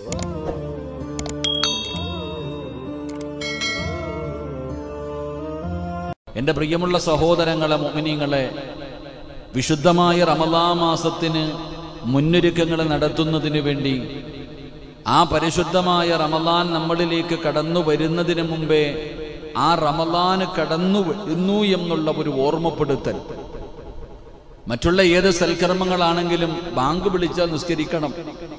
എൻ്റെ പ്രിയമുള്ള സഹോദരങ്ങളെ, മുഅ്മിനീങ്ങളെ, വിശുദ്ധമായ റമളാൻ മാസത്തിന് മുന്നൊരുക്കങ്ങൾ നടത്തുന്നതിന് വേണ്ടി ആ പരിശുദ്ധമായ റമളാൻ നമ്മളിലേക്ക് കടന്നു വരുന്നതിന് മുമ്പേ ആ റമളാൻ കടന്നു വരുന്നു എന്നുള്ള ഒരു ഓർമ്മപ്പെടുത്തൽ. മറ്റുള്ള ഏത് സൽക്കർമ്മങ്ങളാണെങ്കിലും ബാങ്ക് വിളിച്ചാൽ നിസ്കരിക്കണം,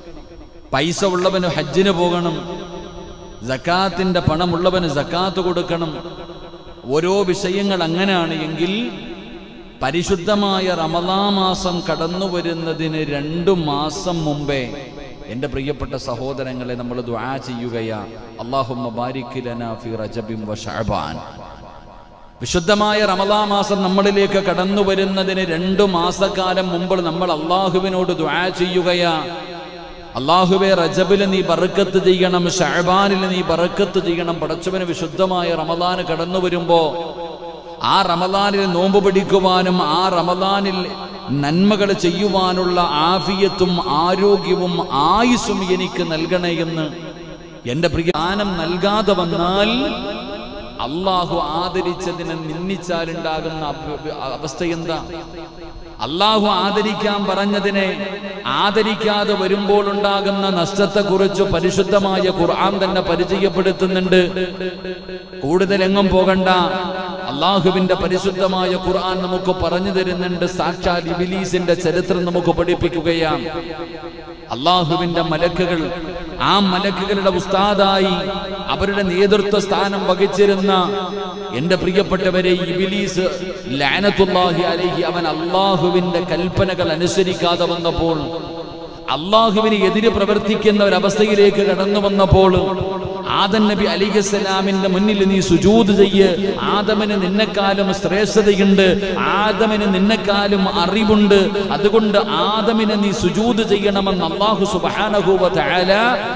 പൈസ ഉള്ളവന് ഹജ്ജിന് പോകണം, സക്കാത്തിന്റെ പണമുള്ളവന് സക്കാത്ത് കൊടുക്കണം. ഓരോ വിഷയങ്ങൾ അങ്ങനെയാണ് എങ്കിൽ പരിശുദ്ധമായ റമളാൻ മാസം കടന്നു വരുന്നതിന് 2 മാസം മുമ്പേ എൻ്റെ പ്രിയപ്പെട്ട സഹോദരങ്ങളെ നമ്മൾ ദുആ ചെയ്യുകയാ, അല്ലാഹുമ്മ ബാരിക് ലനാ ഫി റജബിൻ വ ശഅബാൻ. വിശുദ്ധമായ റമളാൻ മാസം നമ്മളിലേക്ക് കടന്നു വരുന്നതിന് 2 മാസക്കാലം മുമ്പ് നമ്മൾ അല്ലാഹുവിനോട് ദുആ ചെയ്യുകയാ, അല്ലാഹുവേ റജബിൽ നീ ബർക്കത്ത് ചെയ്യണം, ശഅബാനിൽ നീ ബർക്കത്ത് ചെയ്യണം. പടച്ചവന് വിശുദ്ധമായ റമളാൻ കടന്നു വരുമ്പോ ആ റമളാനിൽ നോമ്പ് പിടിക്കുവാനും ആ റമളാനിൽ നന്മകൾ ചെയ്യുവാനുള്ള ആഫിയത്തും ആരോഗ്യവും ആയുസ്സും എനിക്ക് നൽകണേ എന്ന് എൻ്റെ പ്രിയ ദാനം നൽകാതെ വന്നാൽ അല്ലാഹു ആദരിച്ചതിനെ നിന്ദിച്ചാലുണ്ടാകുന്ന അവസ്ഥ എന്താ? അല്ലാഹു ആദരിക്കാൻ പറഞ്ഞതിനെ ആദരിക്കാതെ വരുമ്പോൾ ഉണ്ടാകുന്ന നഷ്ടത്തെക്കുറിച്ച് പരിശുദ്ധമായ ഖുർആൻ തന്നെ പരിചയപ്പെടുത്തുന്നുണ്ട്. കൂടുതൽ എങ്ങും പോകണ്ട, അല്ലാഹുവിന്റെ പരിശുദ്ധമായ ഖുർആൻ നമുക്ക് പറഞ്ഞു തരുന്നുണ്ട്. സാക്ഷാൽ ഇബ്ലീസിന്റെ ചരിത്രം നമുക്ക് പഠിപ്പിക്കുകയാണ്. അല്ലാഹുവിന്റെ മലക്കുകൾ, ആ മലക്കുകളുടെ ഉസ്താദായി അവരുടെ നേതൃത്വ സ്ഥാനം വഹിച്ചിരുന്ന എൻ്റെ പ്രിയപ്പെട്ടവരെ, ഇബ്ലീസ് ലഅനത്തുല്ലാഹി അലൈഹി, അവൻ അല്ലാഹുവിന്റെ കൽപ്പനകൾ അനുസരിക്കാതെ വന്നപ്പോൾ, അല്ലാഹുവിന് എതിരെ പ്രവർത്തിക്കുന്ന ഒരവസ്ഥയിലേക്ക് കടന്നു വന്നപ്പോൾ ആദം നബി അലൈഹിസ്സലാമിന്റെ മുന്നിൽ നീ സുജൂദ് ചെയ്യ്, ആദമിന് നിന്നെക്കാളും ശ്രേഷ്ഠതയുണ്ട്, ആദമിന് നിന്നെക്കാളും അറിവുണ്ട്, അതുകൊണ്ട് ആദമിനെ നീ സുജൂദ് ചെയ്യണമെന്ന് അല്ലാഹു സുബ്ഹാനഹു വ തആല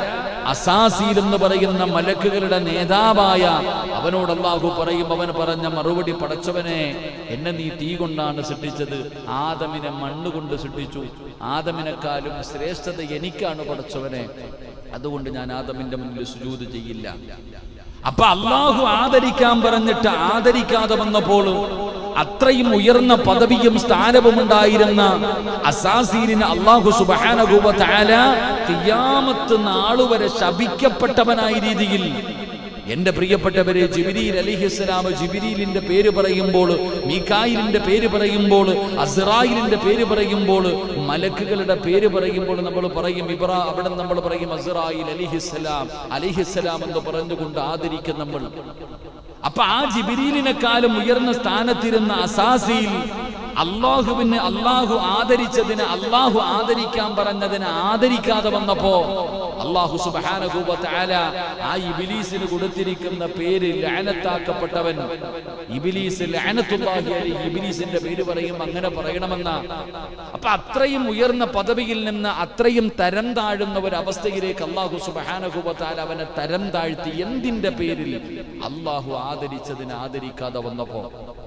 അസാസീൽ എന്ന് പറയുന്ന മലക്കുകളുടെ നേതാവായ അവനോട് അല്ലാഹു പറയും. അവൻ പറഞ്ഞ മറുപടി, പടച്ചവനെ, എന്നെ നീ തീ കൊണ്ടാണ് സൃഷ്ടിച്ചത്, ആദമിനെ മണ്ണുകൊണ്ട് സൃഷ്ടിച്ചു, ആദമിനെക്കാളും ശ്രേഷ്ഠത എനിക്കാണ് പടച്ചവനെ, അതുകൊണ്ട് ഞാൻ ആദമിന്റെ മുന്നിൽ സുജൂദ് ചെയ്യില്ല. അപ്പൊ അല്ലാഹു ആദരിക്കാൻ പറഞ്ഞിട്ട് ആദരിക്കാതെ വന്നപ്പോൾ അത്രയും ഉയർന്ന പദവിയും സ്ഥാനവും ഉണ്ടായിരുന്ന അസാസീലിന് അല്ലാഹു സുബ്ഹാനഹു വ തആല ഖിയാമത്ത് നാളുവരെ ശപിക്കപ്പെട്ടവനായ രീതിയിൽ, എൻ്റെ പ്രിയപ്പെട്ടവരെ, ജിബ്രീൽ അലൈഹിസ്സലാം ജിബ്രീലിന്റെ പേര് പറയുമ്പോൾ, മീകായിലിന്റെ പേര് പറയുമ്പോൾ, അസ്റായിലിന്റെ പേര് പറയുമ്പോൾ, മലക്കുകളുടെ പേര് പറയുമ്പോൾ നമ്മൾ പറയും അവിടെ നമ്മൾ പറയും അസ്റായിൽ അലൈഹിസ്സലാം എന്ന് പറഞ്ഞുകൊണ്ട് ആദരിക്കും നമ്മൾ. അപ്പൊ ആ ജിബ്രീലിനെക്കാളും ഉയർന്ന സ്ഥാനത്തിരുന്ന അസാസിൽ അല്ലാഹുവിന് അല്ലാഹു ആദരിച്ചതിന്, അല്ലാഹു ആദരിക്കാൻ പറഞ്ഞതിന് ആദരിക്കാതെ വന്നപ്പോ അല്ലാഹു സുബ്ഹാനഹു വ തആല ആ ഇബ്ലീസിന് കൊടുത്തിരിക്കുന്ന പേര് ലഅനത്താക്കപ്പെട്ടവൻ, ഇബ്ലീസ് ലഅനത്തുല്ലാഹി അലൈഹി, ഇബ്ലീസിന്റെ പേര് പറയും അങ്ങനെ പറയണമെന്ന. അപ്പൊ അത്രയും ഉയർന്ന പദവിയിൽ നിന്ന് അത്രയും തരം താഴുന്ന ഒരു അവസ്ഥയിലേക്ക് അല്ലാഹു സുബ്ഹാനഹു വ തആല അവനെ തരം താഴ്ത്തി. എന്തിന്റെ പേരിൽ? അല്ലാഹു ആദരിച്ചതിന് ആദരിക്കാതെ വന്നപ്പോ,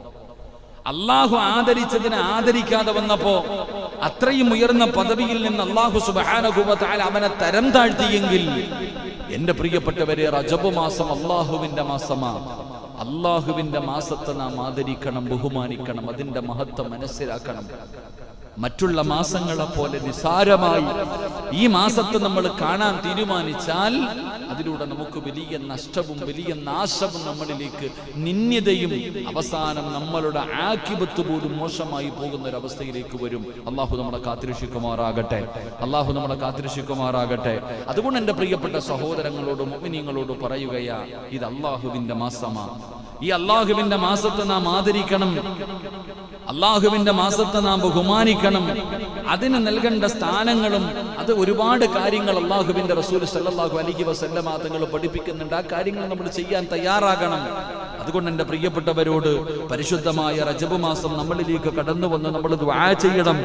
അല്ലാഹു ആദരിച്ചതിനെ ആദരിക്കാതെ വന്നപ്പോ അത്രയും ഉയർന്ന പദവിയിൽ നിന്ന് അല്ലാഹു സുബ്ഹാനഹു വ തആല അവനെ തരം താഴ്ത്തിയെങ്കിൽ, എൻ്റെ പ്രിയപ്പെട്ടവരെ, റജബ് മാസം അല്ലാഹുവിന്റെ മാസമാണ്. അല്ലാഹുവിന്റെ മാസത്തെ നാം ആദരിക്കണം, ബഹുമാനിക്കണം, അതിന്റെ മഹത്വം മനസ്സിലാക്കണം. മറ്റുള്ള മാസങ്ങളെ പോലെ നിസാരമായി ഈ മാസത്തെ നമ്മൾ കാണാൻ തീരുമാനിച്ചാൽ അതിലൂടെ നമുക്ക് വലിയ നഷ്ടവും വലിയ നാശവും നമ്മളിലേക്ക്, നിന്ദ്യതയും, അവസാനം നമ്മളുടെ ആഖിബത്ത് പോലും മോശമായി പോകുന്ന ഒരു അവസ്ഥയിലേക്ക് വരും. അല്ലാഹു നമ്മളെ കാത്തിരക്ഷിക്കുമാറാകട്ടെ, അല്ലാഹു നമ്മളെ കാത്തിരക്ഷിക്കുമാറാകട്ടെ. അതുകൊണ്ട് എൻ്റെ പ്രിയപ്പെട്ട സഹോദരങ്ങളോട്, മുഅ്മിനീങ്ങളോട് പറയുകയാ, ഇത് അല്ലാഹുവിന്റെ മാസമാണ്. ഈ അല്ലാഹുവിന്റെ മാസത്തെ നാം ആദരിക്കണം, അല്ലാഹുവിന്റെ മാസത്തെ നാം ബഹുമാനിക്കണം. അതിന് നൽകേണ്ട സ്ഥാനങ്ങളും അത് ഒരുപാട് കാര്യങ്ങൾ അല്ലാഹുവിന്റെ റസൂൽ സല്ലല്ലാഹു അലൈഹി വസല്ലമ തങ്ങൾ പഠിപ്പിക്കുന്നുണ്ട്. ആ കാര്യങ്ങൾ നമ്മൾ ചെയ്യാൻ തയ്യാറാകണം. അതുകൊണ്ട് എൻ്റെ പ്രിയപ്പെട്ടവരോട്, പരിശുദ്ധമായ റജബ് മാസം നമ്മളിലേക്ക് കടന്നു വന്ന് നമ്മൾ ദുആ ചെയ്യണം.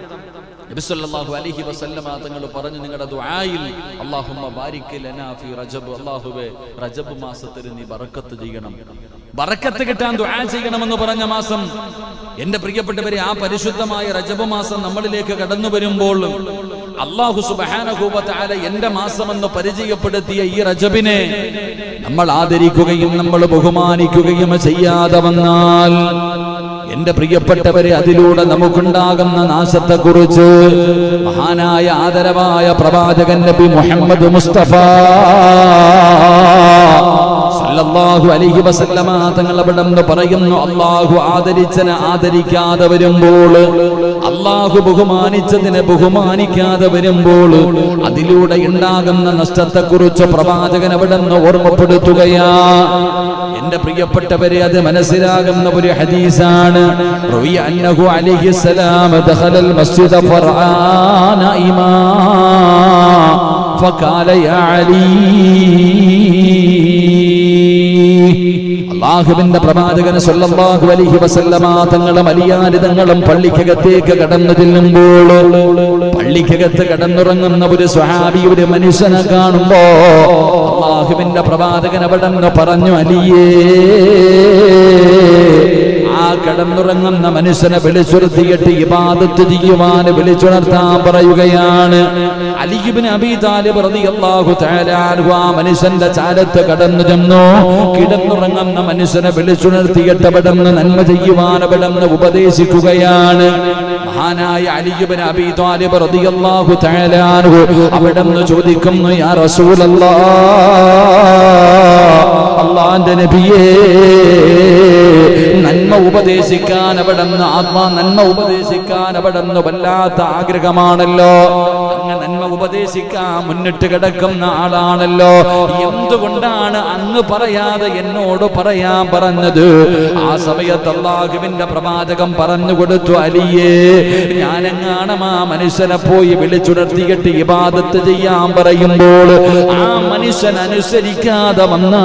നബി സല്ലല്ലാഹു അലൈഹി വസല്ലമ തങ്ങൾ പറഞ്ഞു, നിങ്ങളുടെ ദുആയിൽ അല്ലാഹുമ്മ ബാരിക് ലനാ ഫി റജബ്, അല്ലാഹുവേ റജബ് മാസത്തിൽ നീ ബറക്കത്ത് ചെയ്യണം, ബറക്കത്ത് കിട്ടാൻ ദുആ ചെയ്യണമെന്ന് പറഞ്ഞ മാസം. എൻ്റെ പ്രിയപ്പെട്ടവരെ, ആ പരിശുദ്ധമായ റജബ് മാസം നമ്മളിലേക്ക് കടന്നു വരുമ്പോൾ അല്ലാഹു സുബ്ഹാനഹു വ തആല എന്റെ മാസമെന്ന് പരിചയപ്പെടുത്തിയ ഈ റജബിനെ നമ്മൾ ആദരിക്കുകയും നമ്മൾ ബഹുമാനിക്കുകയും ചെയ്യാതെ വന്നാൽ എന്റെ പ്രിയപ്പെട്ടവരെ, അതിലൂടെ നമുക്കുണ്ടാകുന്ന നാശത്തെക്കുറിച്ച് മഹാനായ ആദരവായ പ്രവാചകൻ നബി മുഹമ്മദ് മുസ്തഫ സല്ലല്ലാഹു അലൈഹി വസല്ലമ തങ്ങൾ അവിടെന്ന് പറയുന്നു, അല്ലാഹു ആദരിച്ചതിനെ ആദരിക്കാതെ വരുമ്പോൾ, അല്ലാഹു ബഹുമാനിച്ചതിനെ ബഹുമാനിക്കാതെ വരുമ്പോൾ അതിലൂടെ ഉണ്ടാകുന്ന നഷ്ടത്തെക്കുറിച്ച് പ്രവാചകൻ അവിടെന്ന് ഓർമ്മപ്പെടുത്തുകയാ. എന്റെ പ്രിയപ്പെട്ടവരെ, അത് മനസ്സിലാകുന്ന ഒരു ഹദീസാണ്. റവി അന്നഹു അലൈഹിസ്സലാം ദഖലൽ മസ്ജിദ ഫർആന ഇമാ ഫഖാല യാ അലി. അല്ലാഹുവിന്റെ പ്രവാചകൻ സല്ലല്ലാഹു അലൈഹി വസല്ലമ തങ്ങളും അലിയാരിതങ്ങളും പള്ളിക്കകത്തേക്ക് കടന്നു ചെല്ലുമ്പോൾ, പള്ളിക്കകത്ത് കടന്നുറങ്ങുന്ന ഒരു സ്വഹാബി ഒരു മനുഷ്യനെ കാണുമ്പോ അല്ലാഹുവിന്റെ പ്രവാചകൻ അവിടെ നിന്ന് പറഞ്ഞു, അലിയേ, ആ കടന്നുറങ്ങുന്ന മനുഷ്യനെ വിളിച്ചുണർത്തിയിട്ട് ഇബാദത്ത് ചെയ്യുവാൻ വിളിച്ചുണർത്താൻ പറയുകയാണ്. അലി ഇബ്നു അബീ താലിബ് റളിയല്ലാഹു തആല അൻഹു ആ മനുഷ്യന്റെ ചാരത്ത് കടന്നു ചെന്നു. കിടന്നുറങ്ങുന്ന മനുഷ്യനെ വിളിച്ചുണർത്തിയിട്ട് അവിടെ നിന്ന് നന്മ ചെയ്യുവാൻ അവിടെ നിന്ന് ഉപദേശിക്കുകയാണ്. മഹാനായ അലി ഇബ്നു അബീ താലിബ് റളിയല്ലാഹു തആല അൻഹു അവിടെ നിന്ന് ചോദിക്കുന്നു, യാ റസൂലല്ലാഹ്, അല്ലാഹുവിന്റെ നബിയേ, നന്മ ഉപദേശിക്കാൻ അവിടുന്ന് നന്മ ഉപദേശിക്കാൻ അവിടുന്ന് വല്ലാത്ത ആഗ്രഹമാണല്ലോ. അങ്ങ് നന്മ ഉപദേശിക്കാൻ മുന്നിട്ട് കിടക്കുന്ന ആളാണല്ലോ. എന്തുകൊണ്ടാണ് അങ്ങ് പറയാതെ എന്നോട് പറയാൻ പറഞ്ഞത്? ആ സമയത്ത് അല്ലാഹുവിന്റെ പ്രവാചകൻ പറഞ്ഞു കൊടുത്തു, അലിയേ, ഞാനെങ്ങാനും ആ മനുഷ്യനെ പോയി വിളിച്ചുണർത്തിയിട്ട് ഇബാദത്ത് ചെയ്യാൻ പറയുമ്പോൾ ആ മനുഷ്യൻ അനുസരിക്കാതെ വന്നാൽ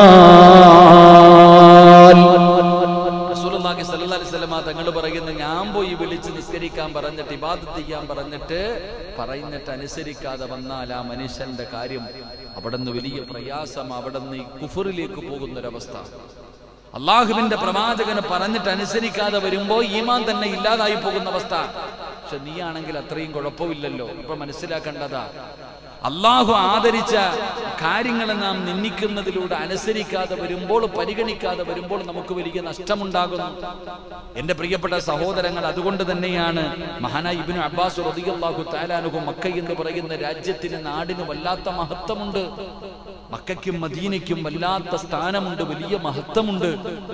തങ്ങൾ പറയുന്നു, ഞാൻ പോയി വിളിച്ച് നിസ്കരിക്കാൻ പറഞ്ഞിട്ട് ഇബാദത്ത് ചെയ്യാൻ പറഞ്ഞിട്ട് അനുസരിക്കാതെ വന്നാൽ ആ മനുഷ്യന്റെ കാര്യം അവിടുന്ന് വലിയ പ്രയാസം, അവിടുന്ന് ഈ കുഫറിലേക്ക് പോകുന്നൊരവസ്ഥ. അള്ളാഹുവിന്റെ പ്രവാചകന് പറഞ്ഞിട്ട് അനുസരിക്കാതെ വരുമ്പോ ഈമാൻ തന്നെ ഇല്ലാതായി പോകുന്ന അവസ്ഥ. പക്ഷെ നീയാണെങ്കിൽ അത്രയും കുഴപ്പമില്ലല്ലോ. ഇപ്പൊ മനസ്സിലാക്കേണ്ടതാ, അള്ളാഹു ആദരിച്ച കാര്യങ്ങളെ നാം നിന്ദിക്കുന്നതിലൂടെ അനുസരിക്കാതെ വരുമ്പോൾ, പരിഗണിക്കാതെ വരുമ്പോൾ നമുക്ക് വലിയ നഷ്ടമുണ്ടാകുന്നു. എന്റെ പ്രിയപ്പെട്ട സഹോദരങ്ങൾ, അതുകൊണ്ട് തന്നെയാണ് മഹാനായ ഇബ്നു അബ്ബാസ് റളിയല്ലാഹു തആല അൻഹു മക്ക എന്ന് പറയുന്ന രാജ്യത്തിന്, നാടിന് വല്ലാത്ത മഹത്വമുണ്ട്. മക്കയ്ക്കും മദീനയ്ക്കും വല്ലാത്ത സ്ഥാനമുണ്ട്, വലിയ മഹത്വമുണ്ട്.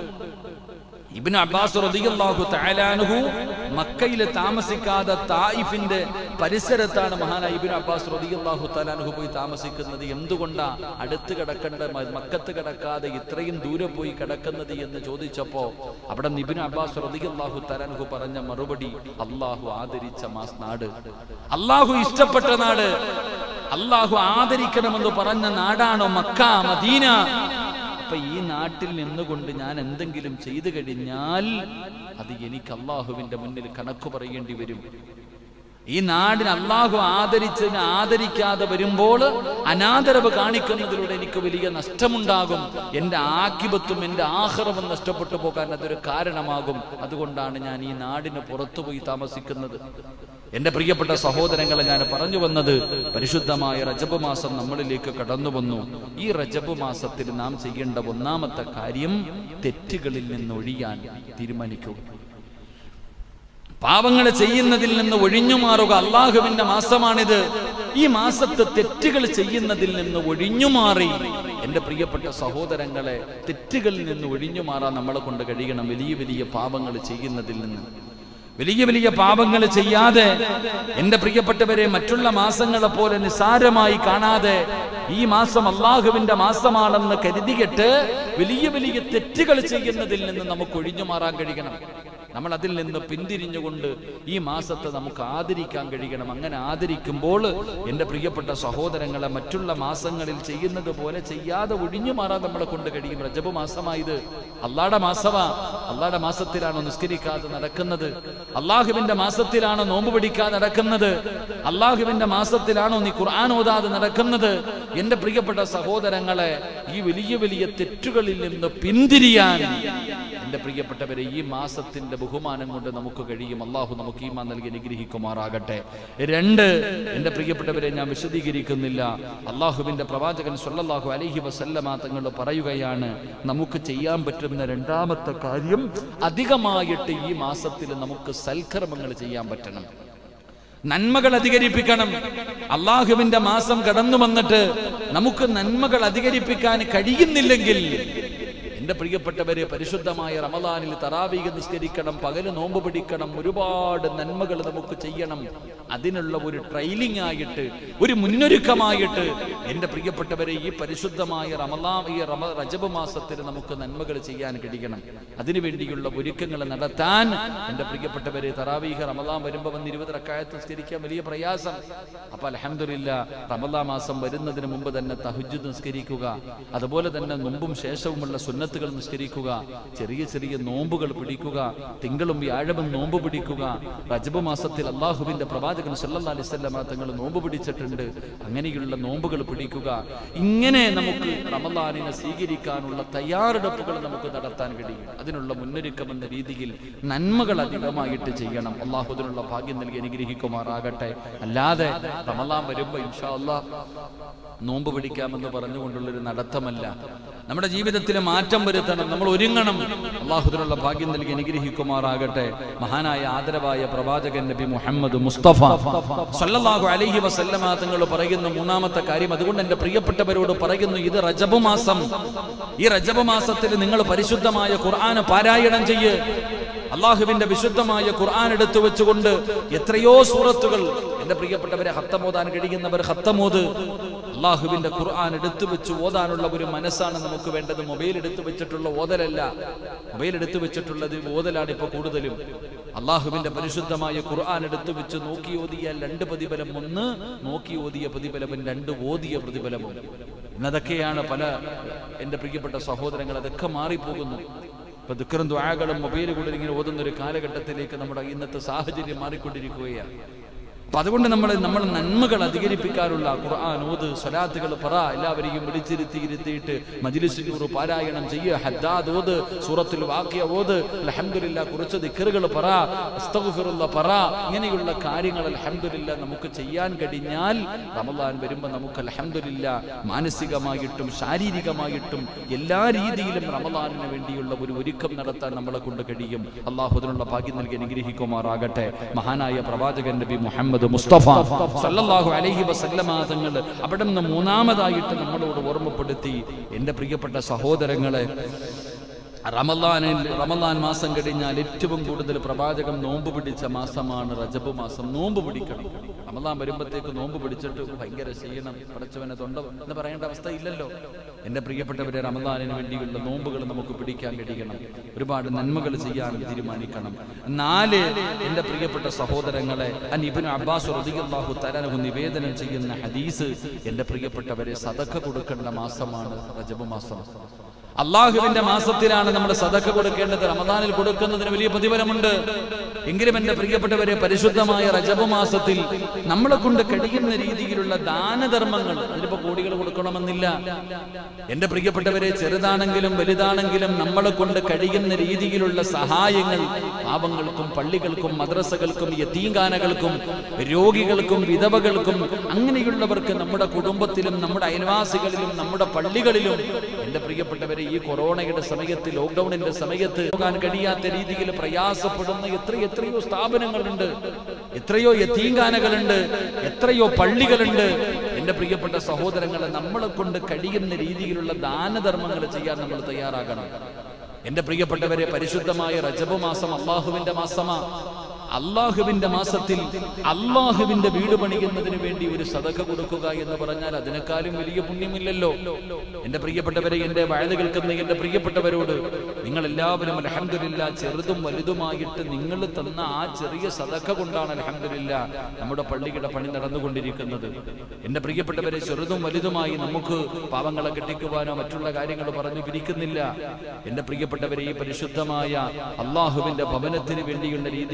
ഇബ്നു അബ്ബാസ് റളിയല്ലാഹു തആല അൻഹു മക്കയിൽ താമസിക്കാതെ തായിഫിന്റെ പരിസരത്താണ് മഹാനായ ഇബ്നു അബ്ബാസ് റളിയല്ലാഹു തആല അൻഹു പോയി താമസിക്കുന്നത്. എന്തുകൊണ്ടാ അടുത്ത് കിടക്കേണ്ട മക്കത്ത് കിടക്കാതെ ഇത്രയും ദൂരെ പോയി കിടക്കുന്നത് എന്ന് ചോദിച്ചപ്പോ അവിടെ ഇബ്നു അബ്ബാസ് റളിയല്ലാഹു തആല അൻഹു പറഞ്ഞ മറുപടി, അല്ലാഹു ആദരിച്ച നാട്, അല്ലാഹു ഇഷ്ടപ്പെട്ട നാട്, അല്ലാഹു ആദരിക്കണമെന്ന് പറഞ്ഞ നാടാണോ മക്ക, മദീന. അപ്പൊ ഈ നാട്ടിൽ നിന്നുകൊണ്ട് ഞാൻ എന്തെങ്കിലും ചെയ്തു കഴിഞ്ഞാൽ അത് എനിക്ക് അള്ളാഹുവിന്റെ മുന്നിൽ കണക്ക് പറയേണ്ടി വരും. ഈ നാടിന് അള്ളാഹു ആദരിച്ചതിനെ ആദരിക്കാതെ വരുമ്പോൾ അനാദരവ് കാണിക്കുന്നതിലൂടെ എനിക്ക് വലിയ നഷ്ടമുണ്ടാകും. എന്റെ ആഖിബത്തും എന്റെ ആഖിറവും നഷ്ടപ്പെട്ടു പോകാൻ അതൊരു കാരണമാകും. അതുകൊണ്ടാണ് ഞാൻ ഈ നാടിന് പുറത്തുപോയി താമസിക്കുന്നത്. എന്റെ പ്രിയപ്പെട്ട സഹോദരങ്ങളെ, ഞാൻ പറഞ്ഞു വന്നത്, പരിശുദ്ധമായ റജബ് മാസം നമ്മളിലേക്ക് കടന്നു വന്നു. ഈ റജബ് മാസത്തിൽ നാം ചെയ്യേണ്ട ഒന്നാമത്തെ കാര്യം തെറ്റുകളിൽ നിന്ന് ഒഴിയാൻ തീരുമാനിക്കുക. പാപങ്ങൾ ചെയ്യുന്നതിൽ നിന്ന് ഒഴിഞ്ഞു മാറുക. അള്ളാഹുവിന്റെ മാസമാണിത്. ഈ മാസത്തെ തെറ്റുകൾ ചെയ്യുന്നതിൽ നിന്ന് ഒഴിഞ്ഞു മാറി എന്റെ പ്രിയപ്പെട്ട സഹോദരങ്ങളെ, തെറ്റുകളിൽ നിന്ന് ഒഴിഞ്ഞു മാറാൻ നമ്മളെ കൊണ്ട് കഴിയണം. വലിയ വലിയ പാപങ്ങൾ ചെയ്യുന്നതിൽ നിന്ന്, വലിയ വലിയ പാപങ്ങൾ ചെയ്യാതെ, എന്റെ പ്രിയപ്പെട്ടവരെ, മറ്റുള്ള മാസങ്ങളെ പോലെ നിസാരമായി കാണാതെ ഈ മാസം അള്ളാഹുവിന്റെ മാസമാണെന്ന് കരുതിയിട്ട് വലിയ വലിയ തെറ്റുകൾ ചെയ്യുന്നതിൽ നിന്ന് നമുക്ക് ഒഴിഞ്ഞു മാറാൻ കഴിയണം. നമ്മൾ അതിൽ നിന്ന് പിന്തിരിഞ്ഞുകൊണ്ട് ഈ മാസത്തെ നമുക്ക് ആദരിക്കാൻ കഴിയണം. അങ്ങനെ ആദരിക്കുമ്പോൾ എന്റെ പ്രിയപ്പെട്ട സഹോദരങ്ങളെ, മറ്റുള്ള മാസങ്ങളിൽ ചെയ്യുന്നത് പോലെ ചെയ്യാതെ ഒഴിഞ്ഞു മാറാൻ നമ്മളെ കൊണ്ട് കഴിയും. റജബ് മാസമായത് അള്ളാഹുടെ മാസമാ. അള്ളാഹുടെ മാസത്തിലാണോ നിസ്കരിക്കാതെ നടക്കുന്നത്? അള്ളാഹുവിന്റെ മാസത്തിലാണോ നോമ്പ് പിടിക്കാതെ നടക്കുന്നത്? അള്ളാഹുവിന്റെ മാസത്തിലാണോ നീ ഖുർആൻ ഓതാതെ നടക്കുന്നത്? എന്റെ പ്രിയപ്പെട്ട സഹോദരങ്ങളെ, ഈ വലിയ വലിയ തെറ്റുകളിൽ നിന്ന് പിന്തിരിയാൻ എന്റെ പ്രിയപ്പെട്ടവരെ ഈ മാസത്തിന്റെ ബഹുമാനം കൊണ്ട് നമുക്ക് കഴിയും. അള്ളാഹു നമുക്ക് ഈമാൻ നൽകി അനുഗ്രഹിക്കുമാറാകട്ടെ. 2, എൻ്റെ പ്രിയപ്പെട്ടവരെ, ഞാൻ വിശദീകരിക്കുന്നില്ല. അള്ളാഹുവിൻ്റെ പ്രവാചകൻ സ്വല്ലല്ലാഹു അലൈഹി വസല്ലമ തങ്ങൾ പറയുകയാണ്, നമുക്ക് ചെയ്യാൻ പറ്റുന്ന 2ാമത്തെ കാര്യം, അധികമായിട്ട് ഈ മാസത്തിൽ നമുക്ക് സൽക്കർമ്മങ്ങൾ ചെയ്യാൻ പറ്റണം, നന്മകൾ അധികരിപ്പിക്കണം. അള്ളാഹുവിന്റെ മാസം കടന്നു വന്നിട്ട് നമുക്ക് നന്മകൾ അധികരിപ്പിക്കാൻ കഴിയുന്നില്ലെങ്കിൽ, എൻ്റെ പ്രിയപ്പെട്ടവരെ, പരിശുദ്ധമായ റമദാനിൽ തറാവീഹ് നിസ്കരിക്കണം, പകല് നോമ്പ് പിടിക്കണം, ഒരുപാട് നന്മകൾ നമുക്ക് ചെയ്യണം. അതിനുള്ള ഒരു ട്രെയിനിങ് ആയിട്ട്, ഒരു മുന്നൊരുക്കമായിട്ട് എൻ്റെ പ്രിയപ്പെട്ടവരെ, ഈ പരിശുദ്ധമായ റജബ് മാസത്തിൽ നമുക്ക് നന്മകൾ ചെയ്യാൻ കഴിയണം. അതിനുവേണ്ടിയുള്ള ഒരുക്കങ്ങൾ നടത്താൻ എൻ്റെ പ്രിയപ്പെട്ടവരെ, തറാവീഹ് റമദാൻ വരുമ്പോൾ വന്ന് 20 റക്അത്ത് നിസ്കരിക്കാൻ വലിയ പ്രയാസം. അപ്പോൾ അൽഹംദുലില്ലാ, റമദാൻ മാസം വരുന്നതിന് മുമ്പ് തന്നെ തഹജ്ജുദ് നിസ്കരിക്കുക, അതുപോലെ തന്നെ മുമ്പും ശേഷവുമുള്ള സുന്നത്തുകൾ നിസ്കരിക്കുക, ചെറിയ ചെറിയ നോമ്പുകൾ പിടിക്കുക, തിങ്കളും വ്യാഴവും നോമ്പ് പിടിക്കുക. റജബ് മാസത്തിൽ അള്ളാഹുവിന്റെ പ്രവാചകൻ സല്ലല്ലാഹു അലൈഹി വസല്ലം തങ്ങൾ നോമ്പ് പിടിച്ചിട്ടുണ്ട്. അങ്ങനെയുള്ള നോമ്പുകൾ പിടിക്കുക. ഇങ്ങനെ നമുക്ക് റമദാനിനെ സ്വീകരിക്കാനുള്ള തയ്യാറെടുപ്പുകൾ നമുക്ക് നടത്താൻ കഴിയും. അതിനുള്ള മുന്നൊരുക്കം എന്ന രീതിയിൽ നന്മകൾ അധികമായിട്ട് ചെയ്യണം. അള്ളാഹു അതിനുള്ള ഭാഗ്യം നൽകി അനുഗ്രഹിക്കുമാറാകട്ടെ. അല്ലാതെ റമദാൻ വരുമ്പോൾ ഇൻഷാ അല്ലാഹ് നോമ്പ് പിടിക്കാമെന്ന് പറഞ്ഞുകൊണ്ടുള്ളൊരു നടത്തമല്ല. നമ്മുടെ ജീവിതത്തിൽ മാറ്റം വരുത്തണം, നമ്മൾ ഒരുങ്ങണം. അള്ളാഹു അതിനുള്ള ഭാഗ്യം നൽകി അനുഗ്രഹിക്കുമാറാകട്ടെ. മഹാനായ ആദരവായ പ്രവാചകൻ നബി മുഹമ്മദ് മുസ്തഫ സല്ലല്ലാഹു അലൈഹി വസല്ലമ തങ്ങൾ പറയുന്ന 3ാമത്തെ കാര്യം, അതുകൊണ്ട് എൻ്റെ പ്രിയപ്പെട്ടവരോട് പറയുന്നു, ഇത് റജബ് മാസം. ഈ റജബ് മാസത്തിൽ നിങ്ങൾ പരിശുദ്ധമായ ഖുർആൻ പാരായണം ചെയ്യ്. അള്ളാഹുവിന്റെ വിശുദ്ധമായ ഖുർആൻ എടുത്തു വെച്ചുകൊണ്ട് എത്രയോ സൂറത്തുകൾ, എൻ്റെ പ്രിയപ്പെട്ടവരെ, ഖത്തമോദാൻ കഴിയുന്നവർ ഖത്തമോദ്. അള്ളാഹുവിന്റെ ഖുർആൻ എടുത്തു വെച്ച് ഓതാനുള്ള ഒരു മനസ്സാണ് നമുക്ക് വേണ്ടത്. മൊബൈൽ എടുത്തു വെച്ചിട്ടുള്ള ഓതലല്ല. മൊബൈൽ എടുത്തു വെച്ചിട്ടുള്ളത് ഓതലാണ് ഇപ്പോൾ കൂടുതലും. അള്ളാഹുവിന്റെ പരിശുദ്ധമായ ഖുർആൻ എടുത്തു വെച്ച് നോക്കി ഓതിയാൽ 2 പ്രതിഫലം, 1 നോക്കി ഓതിയ പ്രതിഫലവും 2 ഓതിയ പ്രതിഫലവും. എന്നതൊക്കെയാണ് പല എൻ്റെ പ്രിയപ്പെട്ട സഹോദരങ്ങൾ, അതൊക്കെ മാറിപ്പോകുന്നു. ഇപ്പൊ ദിക്റും ദുആകളും മൊബൈൽ കൂടെ ഇങ്ങനെ ഓതുന്ന ഒരു കാലഘട്ടത്തിലേക്ക് നമ്മുടെ ഇന്നത്തെ സാഹചര്യം മാറിക്കൊണ്ടിരിക്കുകയാണ്. അപ്പൊ അതുകൊണ്ട് നമ്മൾ നന്മകൾ അധികരിപ്പിക്കാനുള്ള ഖുർആൻ ഓത്, സ്വലാത്തുകൾ പറ, എല്ലാവരെയും വിളിച്ചിരുത്തിയിട്ട് മജ്ലിസിൽ പാരായണം ചെയ്യുക, ഹദ്ദാദ് ഓത്, സൂറത്തുൽ വാഖിയ ഓത്, അൽഹംദുലില്ലാ കുറച്ച് ദിക്റുകൾ പറ, അസ്തഗ്ഫിറുല്ലാഹ് പറ. ഇങ്ങനെയുള്ള കാര്യങ്ങൾ അൽഹംദുലില്ലാ നമുക്ക് ചെയ്യാൻ കഴിഞ്ഞാൽ റമദാൻ വരുമ്പോൾ നമുക്ക് അൽഹംദുലില്ലാ മാനസികമായിട്ടും ശാരീരികമായിട്ടും എല്ലാ രീതിയിലും റമദാനിന് വേണ്ടിയുള്ള ഒരു ഒരുക്കം നടത്താൻ നമ്മളെ കൊണ്ട് കഴിയും. അള്ളാഹു അതിനുള്ള ഭാഗ്യം നൽകി അനുഗ്രഹിക്കുമാറാകട്ടെ. മഹാനായ പ്രവാചകൻ നബി മുഹമ്മദ് മുസ്തഫ സല്ലല്ലാഹു അലൈഹി വസല്ലമ തങ്ങൾ അവിടെ നിന്ന് 3ാമതായിട്ട് നമ്മളോട് ഓർമ്മപ്പെടുത്തി, എൻ്റെ പ്രിയപ്പെട്ട സഹോദരങ്ങളെ, റമദാൻ മാസം കഴിഞ്ഞാൽ ഏറ്റവും കൂടുതൽ പ്രവാചകൻ നോമ്പ് പിടിച്ച മാസമാണ് റജബ് മാസം. നോമ്പ് പിടിക്കണം. റമദാൻ വരുമ്പോഴത്തേക്ക് നോമ്പ് പിടിച്ചിട്ട് ഭയങ്കര ക്ഷീണം, പടച്ചവനെ തൊണ്ട എന്ന് പറയേണ്ട അവസ്ഥ ഇല്ലല്ലോ. എൻ്റെ പ്രിയപ്പെട്ടവരെ, റമദാനിന് വേണ്ടിയുള്ള നോമ്പുകൾ നമുക്ക് പിടിക്കാൻ കഴിയണം. ഒരുപാട് നന്മകൾ ചെയ്യാൻ തീരുമാനിക്കണം. 4, എൻ്റെ പ്രിയപ്പെട്ട സഹോദരങ്ങളെ, ഇബ്നു അബ്ബാസ് റളിയല്ലാഹു തആല അൻഹു നിവേദനം ചെയ്യുന്ന ഹദീസ്, എൻ്റെ പ്രിയപ്പെട്ടവരെ, സദഖ കൊടുക്കേണ്ട മാസമാണ് റജബ് മാസം. അള്ളാഹുവിന്റെ മാസത്തിലാണ് നമ്മൾ സദഖ കൊടുക്കേണ്ടത്. റമദാനിൽ കൊടുക്കുന്നതിന് വലിയ പ്രതിഫലമുണ്ട്. എങ്കിലും എൻ്റെ പ്രിയപ്പെട്ടവരെ, പരിശുദ്ധമായ റജബ് മാസത്തിൽ നമ്മളെ കൊണ്ട് കഴിയുന്ന രീതിയിലുള്ള ദാനധർമ്മങ്ങൾ, അതിലിപ്പോ കോടികൾ കൊടുക്കണമെന്നില്ല. എൻ്റെ പ്രിയപ്പെട്ടവരെ, ചെറുതാണെങ്കിലും വലുതാണെങ്കിലും നമ്മളെ കൊണ്ട് കഴിയുന്ന രീതിയിലുള്ള സഹായങ്ങൾ പാവങ്ങൾക്കും പള്ളികൾക്കും മദ്രസകൾക്കും യതീംഖാനകൾക്കും രോഗികൾക്കും വിധവകൾക്കും അങ്ങനെയുള്ളവർക്ക് നമ്മുടെ കുടുംബത്തിലും നമ്മുടെ അയൽവാസികളിലും നമ്മുടെ പള്ളികളിലും, എൻ്റെ പ്രിയപ്പെട്ടവരെ, ഈ കൊറോണയുടെ സമയത്ത്, ലോക്ക്ഡൌണിന്റെ സമയത്ത് പോകാൻ കഴിയാത്ത രീതിയിൽ പ്രയാസപ്പെടുന്ന എത്രയോ സ്ഥാപനങ്ങളുണ്ട്, എത്രയോ യതീംഖാനകളുണ്ട്, എത്രയോ പള്ളികളുണ്ട്. എൻ്റെ പ്രിയപ്പെട്ട സഹോദരങ്ങളെ, നമ്മളെ കൊണ്ട് കഴിയുന്ന രീതിയിലുള്ള ദാനധർമ്മങ്ങൾ ചെയ്യാൻ നമ്മൾ തയ്യാറാകണം. എൻ്റെ പ്രിയപ്പെട്ടവരെ, പരിശുദ്ധമായ റജബ് മാസം അള്ളാഹുവിന്റെ മാസമാ. അള്ളാഹുവിന്റെ മാസത്തിൽ അള്ളാഹുവിന്റെ വീട് പണിയുന്നതിന് വേണ്ടി ഒരു സദഖ കൊടുക്കുക എന്ന് പറഞ്ഞാൽ അതിനേക്കാളും വലിയ പുണ്യമില്ലല്ലോ. എൻ്റെ പ്രിയപ്പെട്ടവരെ, എൻ്റെ വഅദ് കേൾക്കുന്ന എൻ്റെ പ്രിയപ്പെട്ടവരോട്, നിങ്ങൾ എല്ലാവരും അൽഹംദുലില്ലാ ചെറുതും വലുതുമായിട്ട് നിങ്ങൾ തന്ന ആ ചെറിയ സദഖ കൊണ്ടാണ് അൽഹംദുലില്ലാ നമ്മുടെ പള്ളിയുടെ പണി നടന്നുകൊണ്ടിരിക്കുന്നത്. എൻ്റെ പ്രിയപ്പെട്ടവരെ, ചെറുതും വലുതുമായി നമുക്ക് പാവങ്ങളെ കെട്ടിക്കുവാനോ മറ്റുള്ള കാര്യങ്ങൾ പറഞ്ഞു പിരിക്കുന്നില്ല. എൻ്റെ പ്രിയപ്പെട്ടവരെ, ഈ പരിശുദ്ധമായ അള്ളാഹുവിന്റെ ഭവനത്തിന് വേണ്ടിയുള്ള രീതിയിൽ